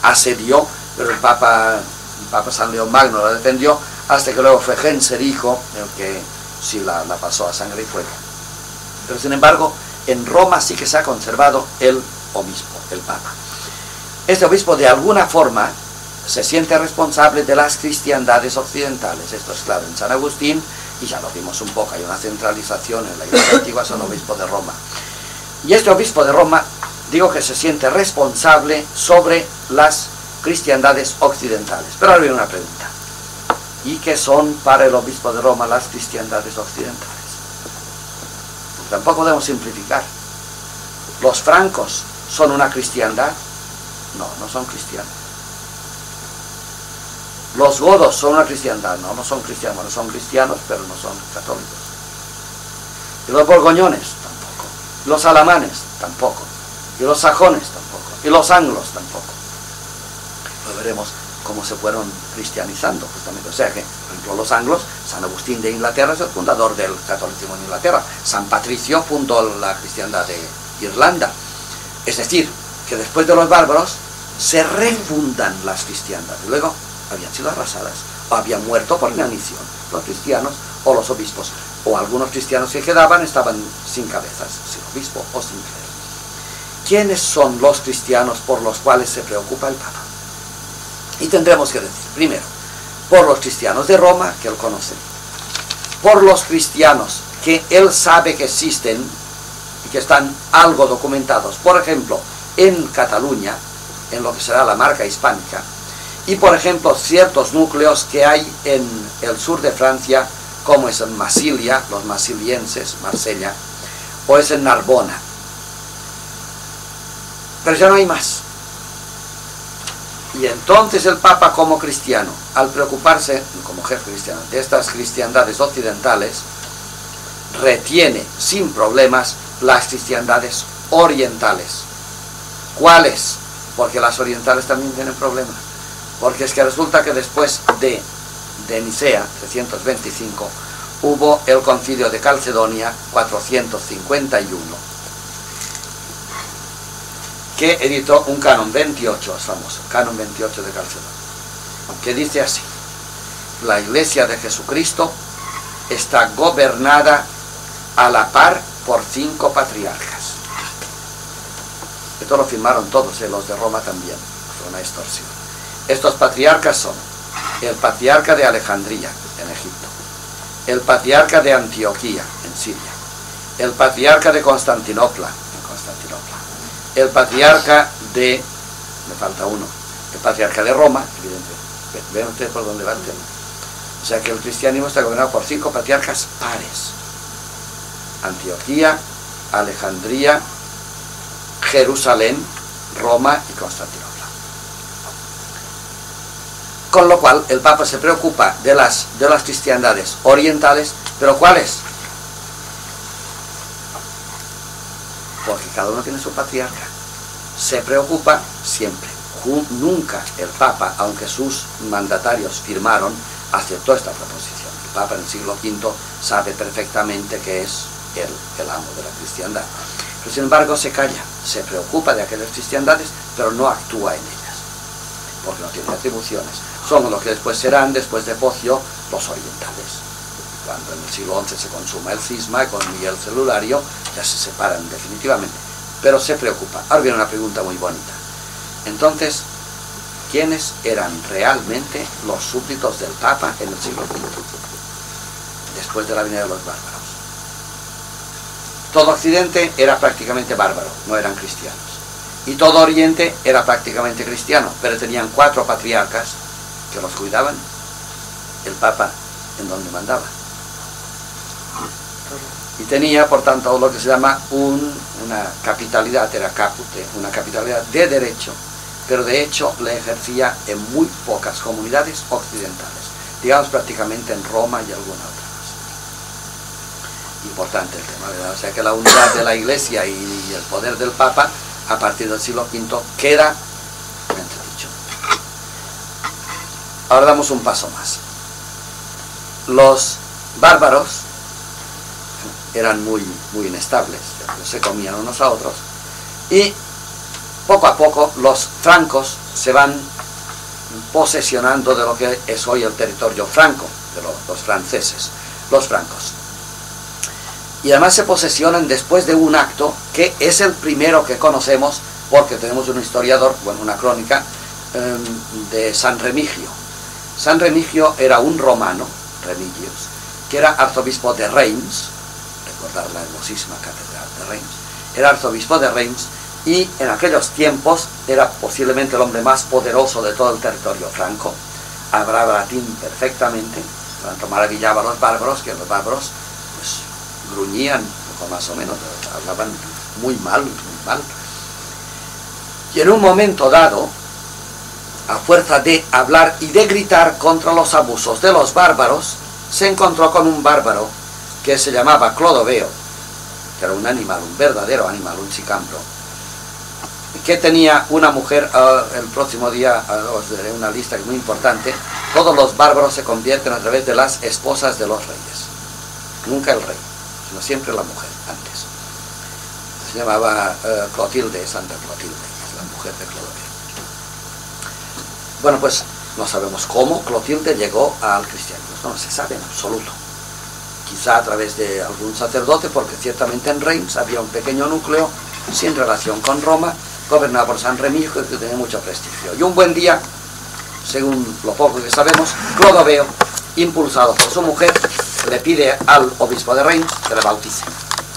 S2: asedió, pero el Papa San León Magno la defendió, hasta que luego fue Genserico el que sí la pasó a sangre y fuego. Pero sin embargo, en Roma sí que se ha conservado el obispo, el Papa. Este obispo de alguna forma se siente responsable de las cristiandades occidentales. Esto es claro en San Agustín, y ya lo vimos un poco, hay una centralización en la Iglesia antigua, es el obispo de Roma. Y este obispo de Roma, digo que se siente responsable sobre las cristiandades occidentales. Pero ahora viene una pregunta. ¿Y qué son para el obispo de Roma las cristiandades occidentales? Pues tampoco podemos simplificar. ¿Los francos son una cristiandad? No, no son cristianos. ¿Los godos son una cristiandad? No, no son cristianos. Bueno, son cristianos, pero no son católicos. ¿Y los borgoñones? Tampoco. ¿Los alamanes? Tampoco. ¿Y los sajones? Tampoco. ¿Y los anglos? Tampoco. Pues veremos cómo se fueron cristianizando justamente. O sea que, por ejemplo, los anglos, San Agustín de Inglaterra es el fundador del catolicismo en Inglaterra. San Patricio fundó la cristiandad de Irlanda. Es decir, que después de los bárbaros se refundan las cristiandades. Luego habían sido arrasadas o habían muerto por inanición los cristianos o los obispos, o algunos cristianos que quedaban estaban sin cabezas, sin obispo o sin clero. ¿Quiénes son los cristianos por los cuales se preocupa el Papa? Y tendremos que decir, primero, por los cristianos de Roma, que él conoce, por los cristianos que él sabe que existen y que están algo documentados, por ejemplo, en Cataluña, en lo que será la Marca Hispánica, y por ejemplo ciertos núcleos que hay en el sur de Francia, como es en Masilia, los masilienses, Marsella, o es en Narbona. Pero ya no hay más. Y entonces el Papa, como cristiano, al preocuparse, como jefe cristiano, de estas cristiandades occidentales, retiene sin problemas las cristiandades orientales. ¿Cuáles? Porque las orientales también tienen problemas. Porque es que resulta que después de Nicea, 325, hubo el concilio de Calcedonia, 451, que editó un canon 28, es famoso, canon 28 de Calcedonia, que dice así: la Iglesia de Jesucristo está gobernada a la par por 5 patriarcas. Esto lo firmaron todos, los de Roma también, fue una extorsión. Estos patriarcas son el patriarca de Alejandría, en Egipto, el patriarca de Antioquía, en Siria, el patriarca de Constantinopla, en Constantinopla, el patriarca de, me falta uno, el patriarca de Roma, evidentemente. ¿Ven ustedes por dónde va el tema? O sea que el cristianismo está gobernado por 5 patriarcas pares: Antioquía, Alejandría, Jerusalén, Roma y Constantinopla. Con lo cual el Papa se preocupa de las cristiandades orientales, pero ¿cuáles? Porque cada uno tiene su patriarca. Se preocupa siempre. Nunca el Papa, aunque sus mandatarios firmaron, aceptó esta proposición. El Papa en el siglo V sabe perfectamente que es el amo de la cristiandad. Pero sin embargo se calla, se preocupa de aquellas cristiandades, pero no actúa en ellas, porque no tiene atribuciones. Son los que después serán, después de Pocio, los orientales. Cuando en el siglo XI se consuma el cisma, con Miguel Celulario, ya se separan definitivamente. Pero se preocupa. Ahora viene una pregunta muy bonita. Entonces, ¿quiénes eran realmente los súbditos del Papa en el siglo V? Después de la venida de los bárbaros. Todo Occidente era prácticamente bárbaro, no eran cristianos. Y todo Oriente era prácticamente cristiano, pero tenían 4 patriarcas que los cuidaban. El Papa en donde mandaba. Y tenía, por tanto, lo que se llama una capitalidad, era capute, una capitalidad de derecho, pero de hecho le ejercía en muy pocas comunidades occidentales, digamos prácticamente en Roma y alguna otra más. Importante el tema, ¿verdad? O sea que la unidad de la Iglesia y el poder del Papa, a partir del siglo V, queda entredicho. Ahora damos un paso más. Los bárbaros eran muy inestables, se comían unos a otros, y poco a poco los francos se van posesionando de lo que es hoy el territorio franco, de los franceses, los francos. Y además se posesionan después de un acto que es el primero que conocemos, porque tenemos un historiador, bueno, una crónica, de San Remigio. San Remigio era un romano, Remigius, que era arzobispo de Reims, recordar la hermosísima catedral de Reims, era arzobispo de Reims, y en aquellos tiempos era posiblemente el hombre más poderoso de todo el territorio franco, hablaba latín perfectamente, tanto maravillaba a los bárbaros, que los bárbaros pues gruñían, o más o menos, hablaban muy mal, muy mal. Y en un momento dado, a fuerza de hablar y de gritar contra los abusos de los bárbaros, se encontró con un bárbaro que se llamaba Clodoveo, que era un animal, un verdadero animal, un sicambro, que tenía una mujer. El próximo día os daré una lista muy importante. Todos los bárbaros se convierten a través de las esposas de los reyes, nunca el rey, sino siempre la mujer, antes. Se llamaba Clotilde, Santa Clotilde, es la mujer de Clodoveo. Bueno, pues no sabemos cómo Clotilde llegó al cristianismo, no se sabe en absoluto. Quizá a través de algún sacerdote, porque ciertamente en Reims había un pequeño núcleo sin relación con Roma, gobernado por San Remigio, que tenía mucho prestigio. Y un buen día, según lo poco que sabemos, Clodoveo, impulsado por su mujer, le pide al obispo de Reims que le bautice.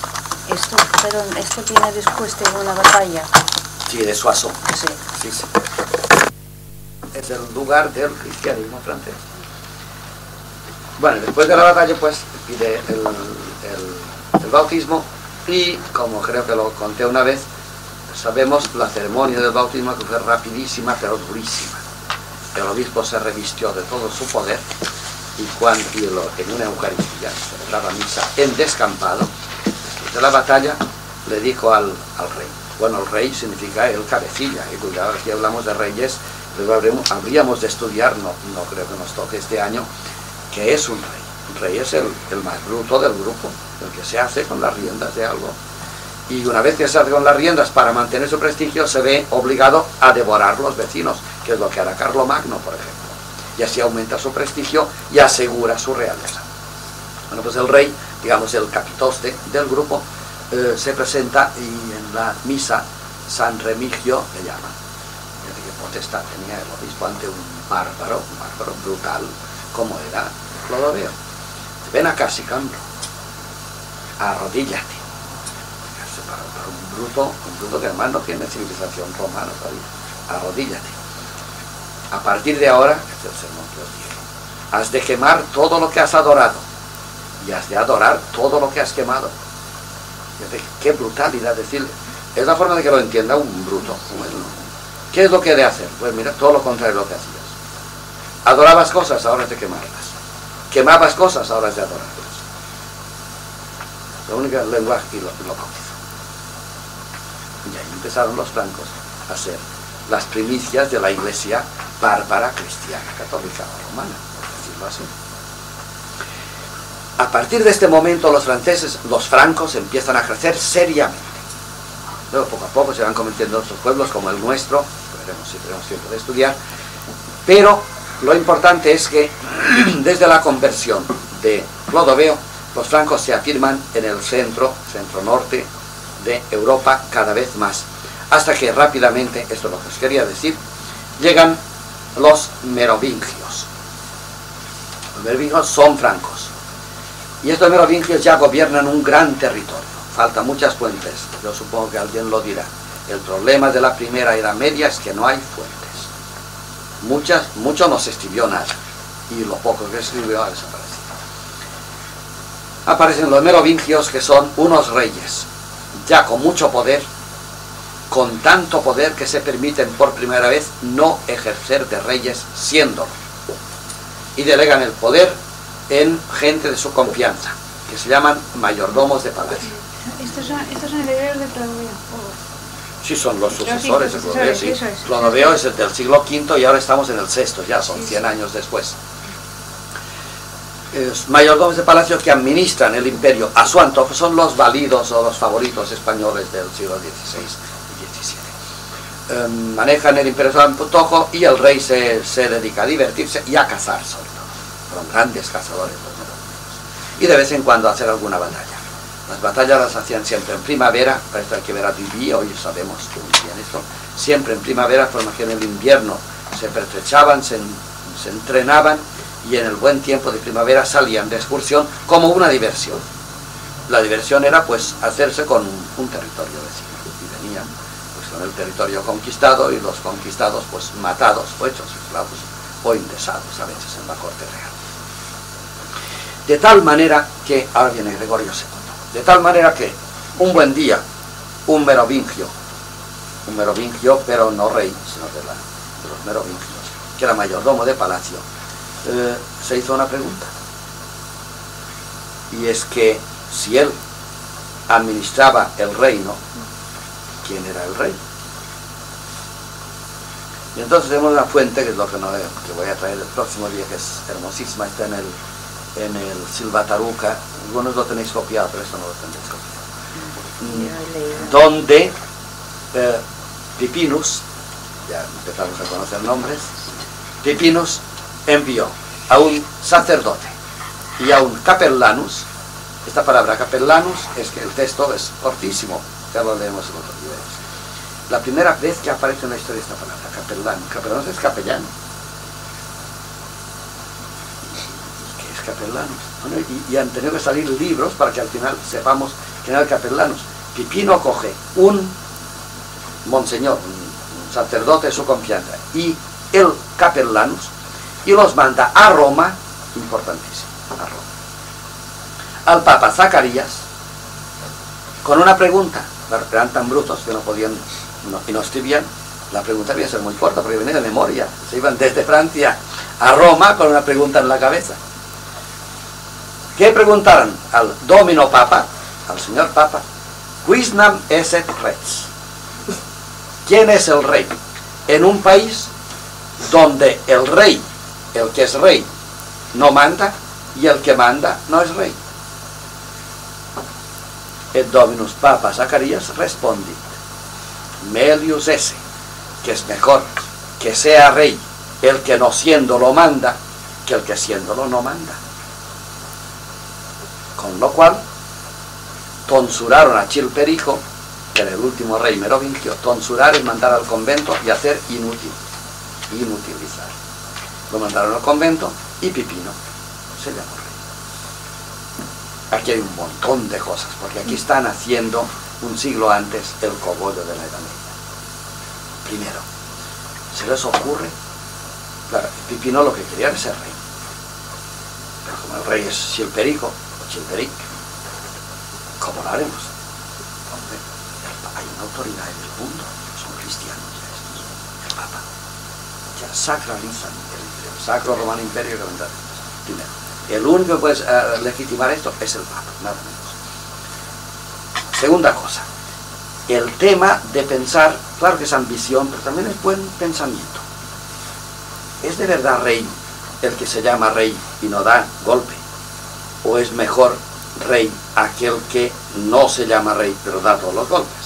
S7: Esto viene después de una batalla.
S2: Sí, de Soissons.
S7: Sí.
S2: Sí, sí. Es el lugar del cristianismo francés. Bueno, después de la batalla, pues, pide el bautismo, y, como creo que lo conté una vez, sabemos la ceremonia del bautismo, que fue rapidísima, pero durísima. El obispo se revistió de todo su poder, y en una Eucaristía, celebraba misa en descampado, después de la batalla, le dijo al rey. Bueno, el rey significa el cabecilla, y pues ahora aquí hablamos de reyes, luego habríamos de estudiar, no creo que nos toque este año, que es un rey. Un rey es el más bruto del grupo, el que se hace con las riendas de algo. Y una vez que se hace con las riendas para mantener su prestigio, se ve obligado a devorar los vecinos, que es lo que hará Carlomagno, por ejemplo. Y así aumenta su prestigio y asegura su realeza. Bueno, pues el rey, digamos el capitoste del grupo, se presenta, y en la misa San Remigio le llama. Fíjate qué potestad tenía el obispo ante un bárbaro brutal, como era Clodoveo. Ven acá, sicambro, arrodíllate. Para un bruto que además no tiene civilización romana todavía. Arrodíllate. A partir de ahora, este es el sermón que os digo, has de quemar todo lo que has adorado, y has de adorar todo lo que has quemado. Fíjate, qué brutalidad decirle. Es la forma de que lo entienda un bruto como él, ¿no? ¿Qué es lo que he de hacer? Pues mira, todo lo contrario de lo que hacías. Adorabas cosas, ahora es de quemarlas. Quemabas cosas, ahora es de adorarlas. La única lenguaje y lo bautizó. Y ahí empezaron los francos a ser las primicias de la iglesia bárbara, cristiana, católica o romana, por decirlo así. A partir de este momento los francos empiezan a crecer seriamente. Luego poco a poco se van convirtiendo en otros pueblos como el nuestro, veremos si tenemos tiempo de estudiar, pero lo importante es que desde la conversión de Clodoveo, los francos se afirman en el centro-norte de Europa cada vez más, hasta que rápidamente, esto es lo que os quería decir, llegan los merovingios. Los merovingios son francos, y estos merovingios ya gobiernan un gran territorio. Faltan muchas fuentes, yo supongo que alguien lo dirá. El problema de la primera Edad Media es que no hay fuentes. Mucho no se escribió nada, y lo poco que escribió ha desaparecido. Aparecen los merovingios, que son unos reyes, ya con mucho poder, con tanto poder que se permiten por primera vez no ejercer de reyes siéndolo, y delegan el poder en gente de su confianza, que se llaman mayordomos de palacio.
S5: Estos son herederos de Clodoveo.
S2: Sí, son los sucesores de Clodoveo, sí. Clodoveo es el del siglo V y ahora estamos en el VI, ya son 100 años después. Mayordomos de palacio que administran el imperio a su antojo, son los válidos o los favoritos españoles del siglo XVI y XVII. manejan el imperio Tojo y el rey se dedica a divertirse y a cazar sobre todo. Fueron grandes cazadores los merovingios. Y de vez en cuando hacer alguna batalla. Las batallas las hacían siempre en primavera, para esto hay que ver a Duby, hoy sabemos que muy bien esto, siempre en primavera, porque en el invierno se pertrechaban, se entrenaban y en el buen tiempo de primavera salían de excursión como una diversión. La diversión era pues hacerse con un territorio vecino y venían pues con el territorio conquistado y los conquistados pues matados o hechos esclavos o indesados a veces en la corte real. De tal manera que, ahora viene Gregorio II, de tal manera que un buen día un merovingio pero no rey, sino de los merovingios, que era mayordomo de palacio, se hizo una pregunta, y es que si él administraba el reino, ¿quién era el rey? Y entonces tenemos una fuente, que es lo que voy a traer el próximo día, que es hermosísima, está en el Silvataruca, algunos lo tenéis copiado, pero esto no lo tendréis copiado, donde Pipinus, ya empezamos a conocer nombres, Pipinus envió a un sacerdote y a un capellanus. Esta palabra capellanus es que el texto es cortísimo, ya lo leemos en otros videos. La primera vez que aparece en la historia esta palabra, capellanus es capellano. ¿Qué es capellanus? Bueno, y han tenido que salir libros para que al final sepamos quién era el capellanus. Pipino coge un monseñor, un sacerdote de su confianza, y el capellanus, y los manda a Roma, importantísimo, a Roma, al Papa Zacarías, con una pregunta. Eran tan brutos que no podían, y no escribían. La pregunta debía ser muy corta, porque venía de memoria. Se iban desde Francia a Roma con una pregunta en la cabeza. ¿Qué preguntaron al Domino Papa, al señor Papa? Quisnam esset rex. ¿Quién es el rey? En un país donde el rey, el que es rey, no manda, y el que manda no es rey. El Dominus Papa Zacarías responde: Melius esse, que es mejor que sea rey el que no siéndolo manda, que el que siéndolo no manda. Con lo cual, tonsuraron a Chilperico, que era el último rey merovingio. Tonsurar es mandar al convento y hacer inutilizar. Lo mandaron al convento y Pipino se llamó rey. Aquí hay un montón de cosas, porque aquí están haciendo un siglo antes el cogollo de la Edad Media. Primero, ¿se les ocurre? Claro, Pipino lo que quería era ser rey. Pero como el rey es Chilperico, o Chilperic, ¿cómo lo haremos? Hombre, hay una autoridad en el mundo, son cristianos ya estos, el Papa. Ya sacralizan el Sacro Romano Imperio que vendrá después. Primero, el único que puede legitimar esto es el Papa, nada menos. Segunda cosa, el tema de pensar, claro que es ambición, pero también es buen pensamiento. ¿Es de verdad rey el que se llama rey y no da golpe? ¿O es mejor rey aquel que no se llama rey pero da todos los golpes?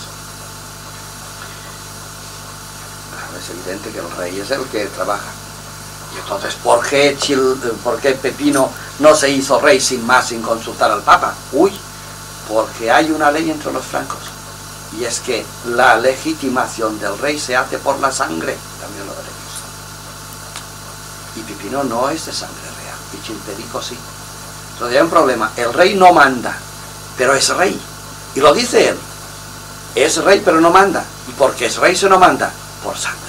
S2: Es evidente que el rey es el que trabaja. Y entonces, ¿por qué Pepino no se hizo rey sin más, sin consultar al Papa? Uy, porque hay una ley entre los francos, y es que la legitimación del rey se hace por la sangre, también lo veremos. Y Pipino no es de sangre real, y Chilperico sí. Entonces hay un problema, el rey no manda, pero es rey, y lo dice él, es rey pero no manda, y porque es rey se no manda, por sangre.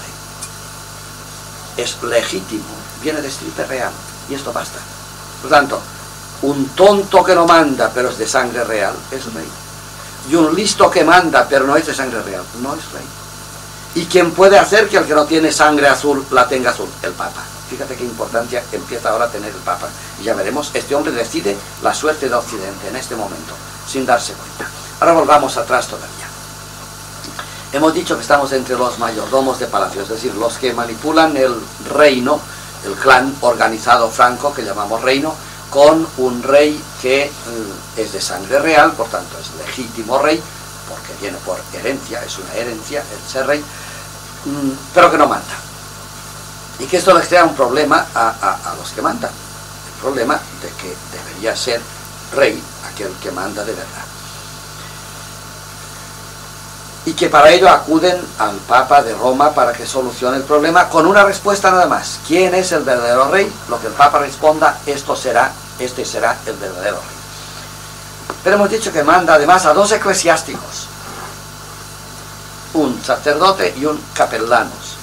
S2: Es legítimo, viene de estirpe real, y esto basta. Por lo tanto, un tonto que no manda, pero es de sangre real, es rey. Y un listo que manda, pero no es de sangre real, no es rey. ¿Y quién puede hacer que el que no tiene sangre azul la tenga azul? El Papa. Fíjate qué importancia empieza ahora a tener el Papa. Y ya veremos, este hombre decide la suerte de Occidente en este momento, sin darse cuenta. Ahora volvamos atrás todavía. Hemos dicho que estamos entre los mayordomos de palacio, es decir, los que manipulan el reino, el clan organizado franco que llamamos reino, con un rey que es de sangre real, por tanto es legítimo rey, porque viene por herencia, es una herencia el ser rey, pero que no manda. Y que esto les crea un problema a los que mandan. El problema de que debería ser rey aquel que manda de verdad. Y que para ello acuden al Papa de Roma para que solucione el problema con una respuesta nada más. ¿Quién es el verdadero rey? Lo que el Papa responda, este será el verdadero rey. Pero hemos dicho que manda además a 2 eclesiásticos, un sacerdote y un capellanos.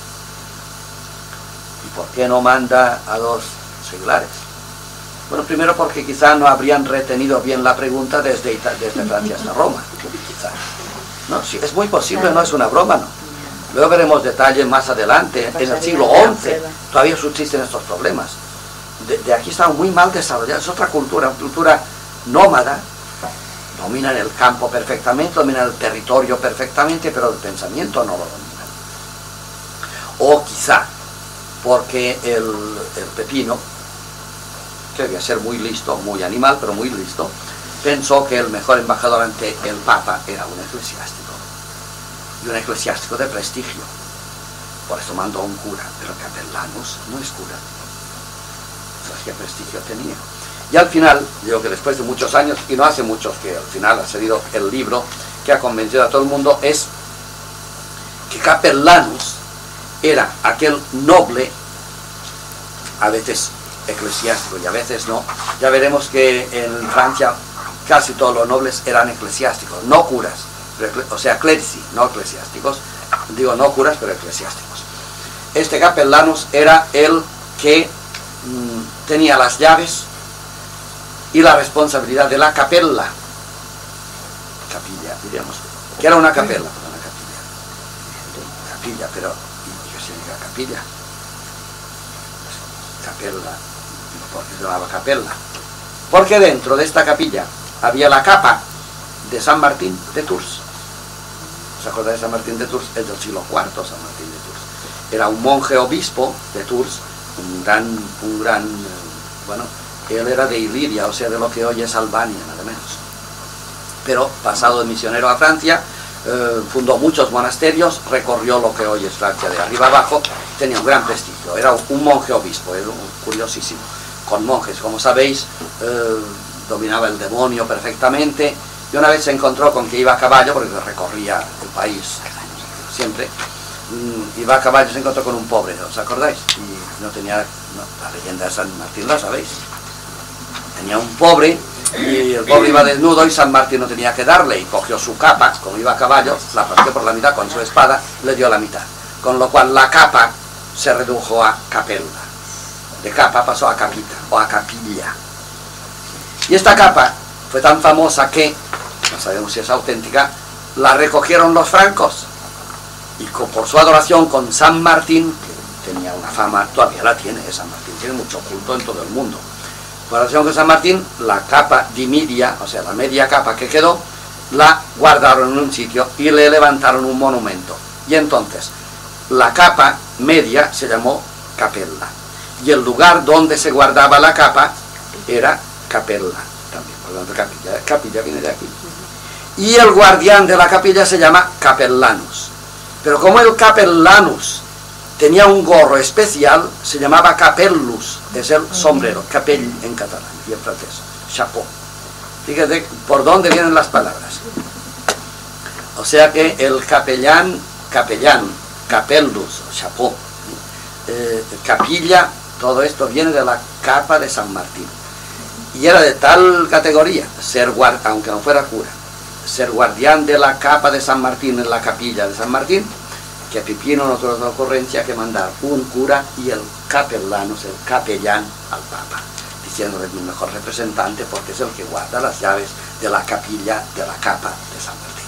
S2: ¿Y por qué no manda a 2 seglares? Bueno, primero porque quizá no habrían retenido bien la pregunta desde Francia hasta Roma, quizá. No, sí, es muy posible, no es una broma, ¿no? Luego veremos detalles más adelante, en el siglo XI todavía subsisten estos problemas. De aquí están muy mal desarrollados, es otra cultura, una cultura nómada, dominan el campo perfectamente, dominan el territorio perfectamente, pero el pensamiento no lo dominan. O quizá porque el pepino, que debía ser muy listo, muy animal, pero muy listo, pensó que el mejor embajador ante el Papa era un eclesiástico, y un eclesiástico de prestigio. Por eso mandó a un cura, pero capellanos no es cura. Entonces, ¿qué prestigio tenía? Y al final, digo que después de muchos años, y no hace muchos que al final ha salido el libro que ha convencido a todo el mundo, es que capellanos era aquel noble, a veces eclesiástico y a veces no. Ya veremos que en Francia casi todos los nobles eran eclesiásticos, no curas, o sea, clerici, no eclesiásticos, digo no curas, pero eclesiásticos. Este capellanos era el que tenía las llaves y la responsabilidad de la capilla, diríamos, que era una capilla, pero ¿qué significa capilla? Capella, ¿por qué se llamaba capella? Porque dentro de esta capilla había la capa de San Martín de Tours. ¿Os acordáis de San Martín de Tours? Es del siglo IV, San Martín de Tours. Era un monje obispo de Tours, un gran, bueno, él era de Iliria, o sea, de lo que hoy es Albania, nada menos. Pero pasado de misionero a Francia, fundó muchos monasterios, recorrió lo que hoy es Francia de arriba abajo, tenía un gran prestigio, era un monje obispo, era curiosísimo. Con monjes, como sabéis, dominaba el demonio perfectamente, y una vez se encontró con que iba a caballo, porque recorría el país siempre, iba a caballo y se encontró con un pobre, ¿os acordáis? Y no tenía, la leyenda de San Martín la sabéis, tenía un pobre, y el pobre iba desnudo y San Martín no tenía que darle, y cogió su capa, como iba a caballo, la partió por la mitad con su espada, le dio la mitad, con lo cual la capa se redujo a capella, de capa pasó a capita, o a capilla. Y esta capa fue tan famosa que, no sabemos si es auténtica, la recogieron los francos, y por su adoración con San Martín, que tenía una fama, todavía la tiene, San Martín tiene mucho culto en todo el mundo. Por adoración con San Martín, la capa dimidia, o sea, la media capa que quedó, la guardaron en un sitio y le levantaron un monumento. Y entonces, la capa media se llamó capella, y el lugar donde se guardaba la capa era capella también, por lo tanto capilla viene de aquí. Y el guardián de la capilla se llama capellanus. Pero como el capellanus tenía un gorro especial, se llamaba capellus, es el sombrero, capell en catalán y en francés, chapeau. Fíjate por dónde vienen las palabras. O sea que el capellán, capellus, chapeau, capilla, todo esto viene de la capa de San Martín. Y era de tal categoría, aunque no fuera cura, ser guardián de la capa de San Martín en la capilla de San Martín, que a Pipino no tuvo la ocurrencia que mandar un cura y el capellanos, el capellán, al Papa, diciéndole el mejor representante porque es el que guarda las llaves de la capilla de la capa de San Martín.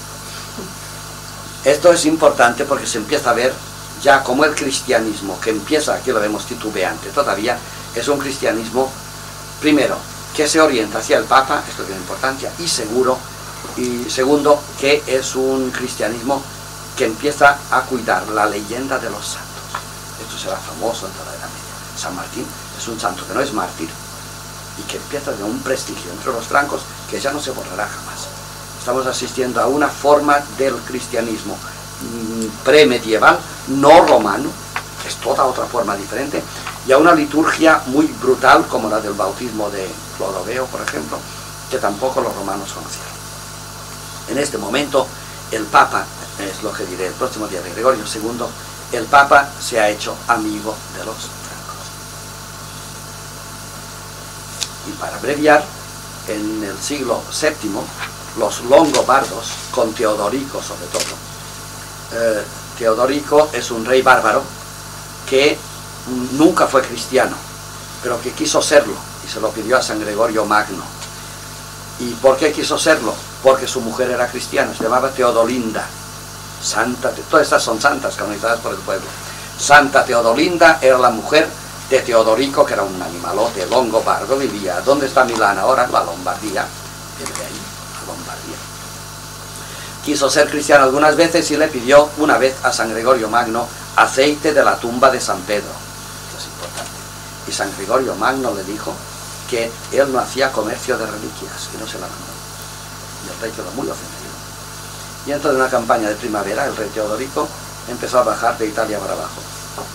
S2: Esto es importante porque se empieza a ver ya como el cristianismo, que empieza, aquí lo vemos titubeante todavía, es un cristianismo, primero, que se orienta hacia el Papa, esto tiene importancia, y segundo, que es un cristianismo que empieza a cuidar la leyenda de los santos. Esto será famoso en toda la Edad Media. San Martín es un santo que no es mártir y que empieza de un prestigio entre los francos que ya no se borrará jamás. Estamos asistiendo a una forma del cristianismo premedieval no romano, es toda otra forma diferente, y a una liturgia muy brutal como la del bautismo de Clodoveo, por ejemplo, que tampoco los romanos conocieron. En este momento el Papa, es lo que diré el próximo día de Gregorio II, el Papa se ha hecho amigo de los francos. Y para abreviar, en el siglo VII, los longobardos, con Teodorico sobre todo, Teodorico es un rey bárbaro que nunca fue cristiano, pero que quiso serlo, y se lo pidió a San Gregorio Magno. ¿Y por qué quiso serlo? Porque su mujer era cristiana, se llamaba Teodolinda, santa, todas estas son santas canonizadas por el pueblo. Santa Teodolinda era la mujer de Teodorico, que era un animalote longobardo, vivía, ¿dónde está Milán ahora? La Lombardía, desde ahí, la Lombardía. Quiso ser cristiano algunas veces y le pidió una vez a San Gregorio Magno aceite de la tumba de San Pedro. Esto es importante. Y San Gregorio Magno le dijo que él no hacía comercio de reliquias, y no se la mandó. Y el rey quedó muy ofendido. Y dentro de una campaña de primavera, el rey Teodorico empezó a bajar de Italia para abajo,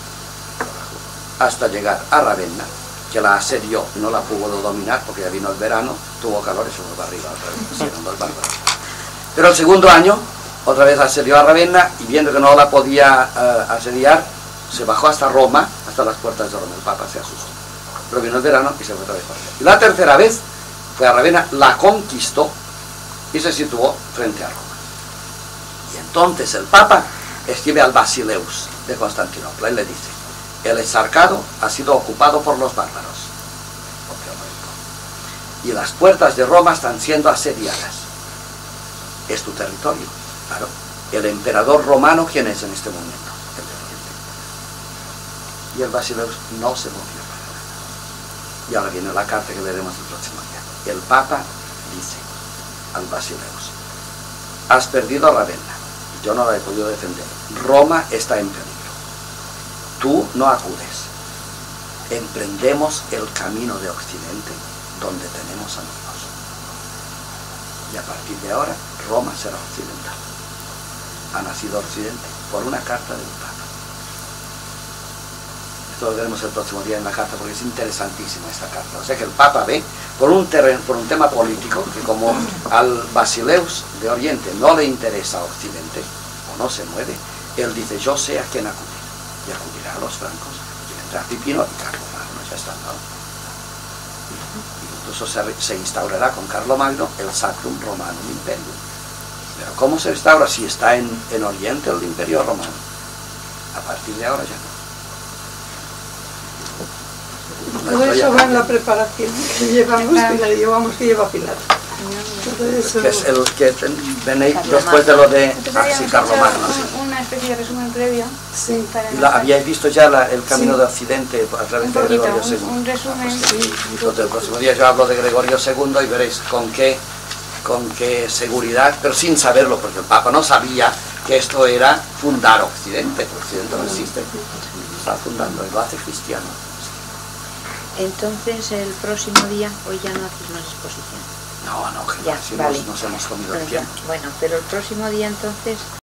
S2: hasta llegar a Ravenna, que la asedió, no la pudo dominar porque ya vino el verano, tuvo calor y se fue para arriba, otra vez, hicieron los bárbaros. Pero el segundo año, otra vez asedió a Ravenna, y viendo que no la podía asediar, se bajó hasta Roma, hasta las puertas de Roma. El Papa se asustó. Pero vino el verano y se fue otra vez para arriba. Y la tercera vez fue a Ravenna, la conquistó y se situó frente a Roma. Y entonces el Papa escribe al Basileus de Constantinopla y le dice: el exarcado ha sido ocupado por los bárbaros, y las puertas de Roma están siendo asediadas. Es tu territorio, claro. El emperador romano, ¿quién es en este momento? El de Oriente. Y el Basileus no se movió para nada. Y ahora viene la carta que veremos el próximo día. El Papa dice al Basileus: has perdido Ravenna, yo no la he podido defender, Roma está en peligro, tú no acudes, emprendemos el camino de Occidente, donde tenemos amigos. Y a partir de ahora, Roma será occidental. Ha nacido Occidente por una carta del Papa. Esto lo veremos el próximo día en la carta, porque es interesantísima esta carta. O sea que el Papa ve, por un tema político, que como al Basileus de Oriente no le interesa Occidente, o no se mueve, él dice: yo sé a quién acudir. Y acudirá a los francos, y vendrá Pipino y Carlomagno, ya está, ¿no? Incluso se instaurará con Carlomagno el Sacrum Romanum Imperium. Pero ¿cómo se instaura si está en Oriente el Imperio Romano? A partir de ahora ya no.
S8: Todo eso va en la preparación que llevamos, que lleva Pilar.
S2: Que es el que venéis después de lo de Carlomagno.
S5: Una especie de resumen previo.
S8: Sí.
S2: ¿Habíais visto ya el camino de Occidente a través de Gregorio II?
S5: Un resumen.
S2: Sí. Entonces el próximo día yo hablo de Gregorio II y veréis con qué seguridad, pero sin saberlo, porque el Papa no sabía que esto era fundar Occidente. Occidente no existe, está fundando y lo hace cristiano.
S4: Entonces el próximo día, hoy ya no haces más exposición.
S2: No, que
S4: ya,
S2: si
S4: vale.
S2: nos hemos comido el tiempo.
S4: Bueno, pero el próximo día entonces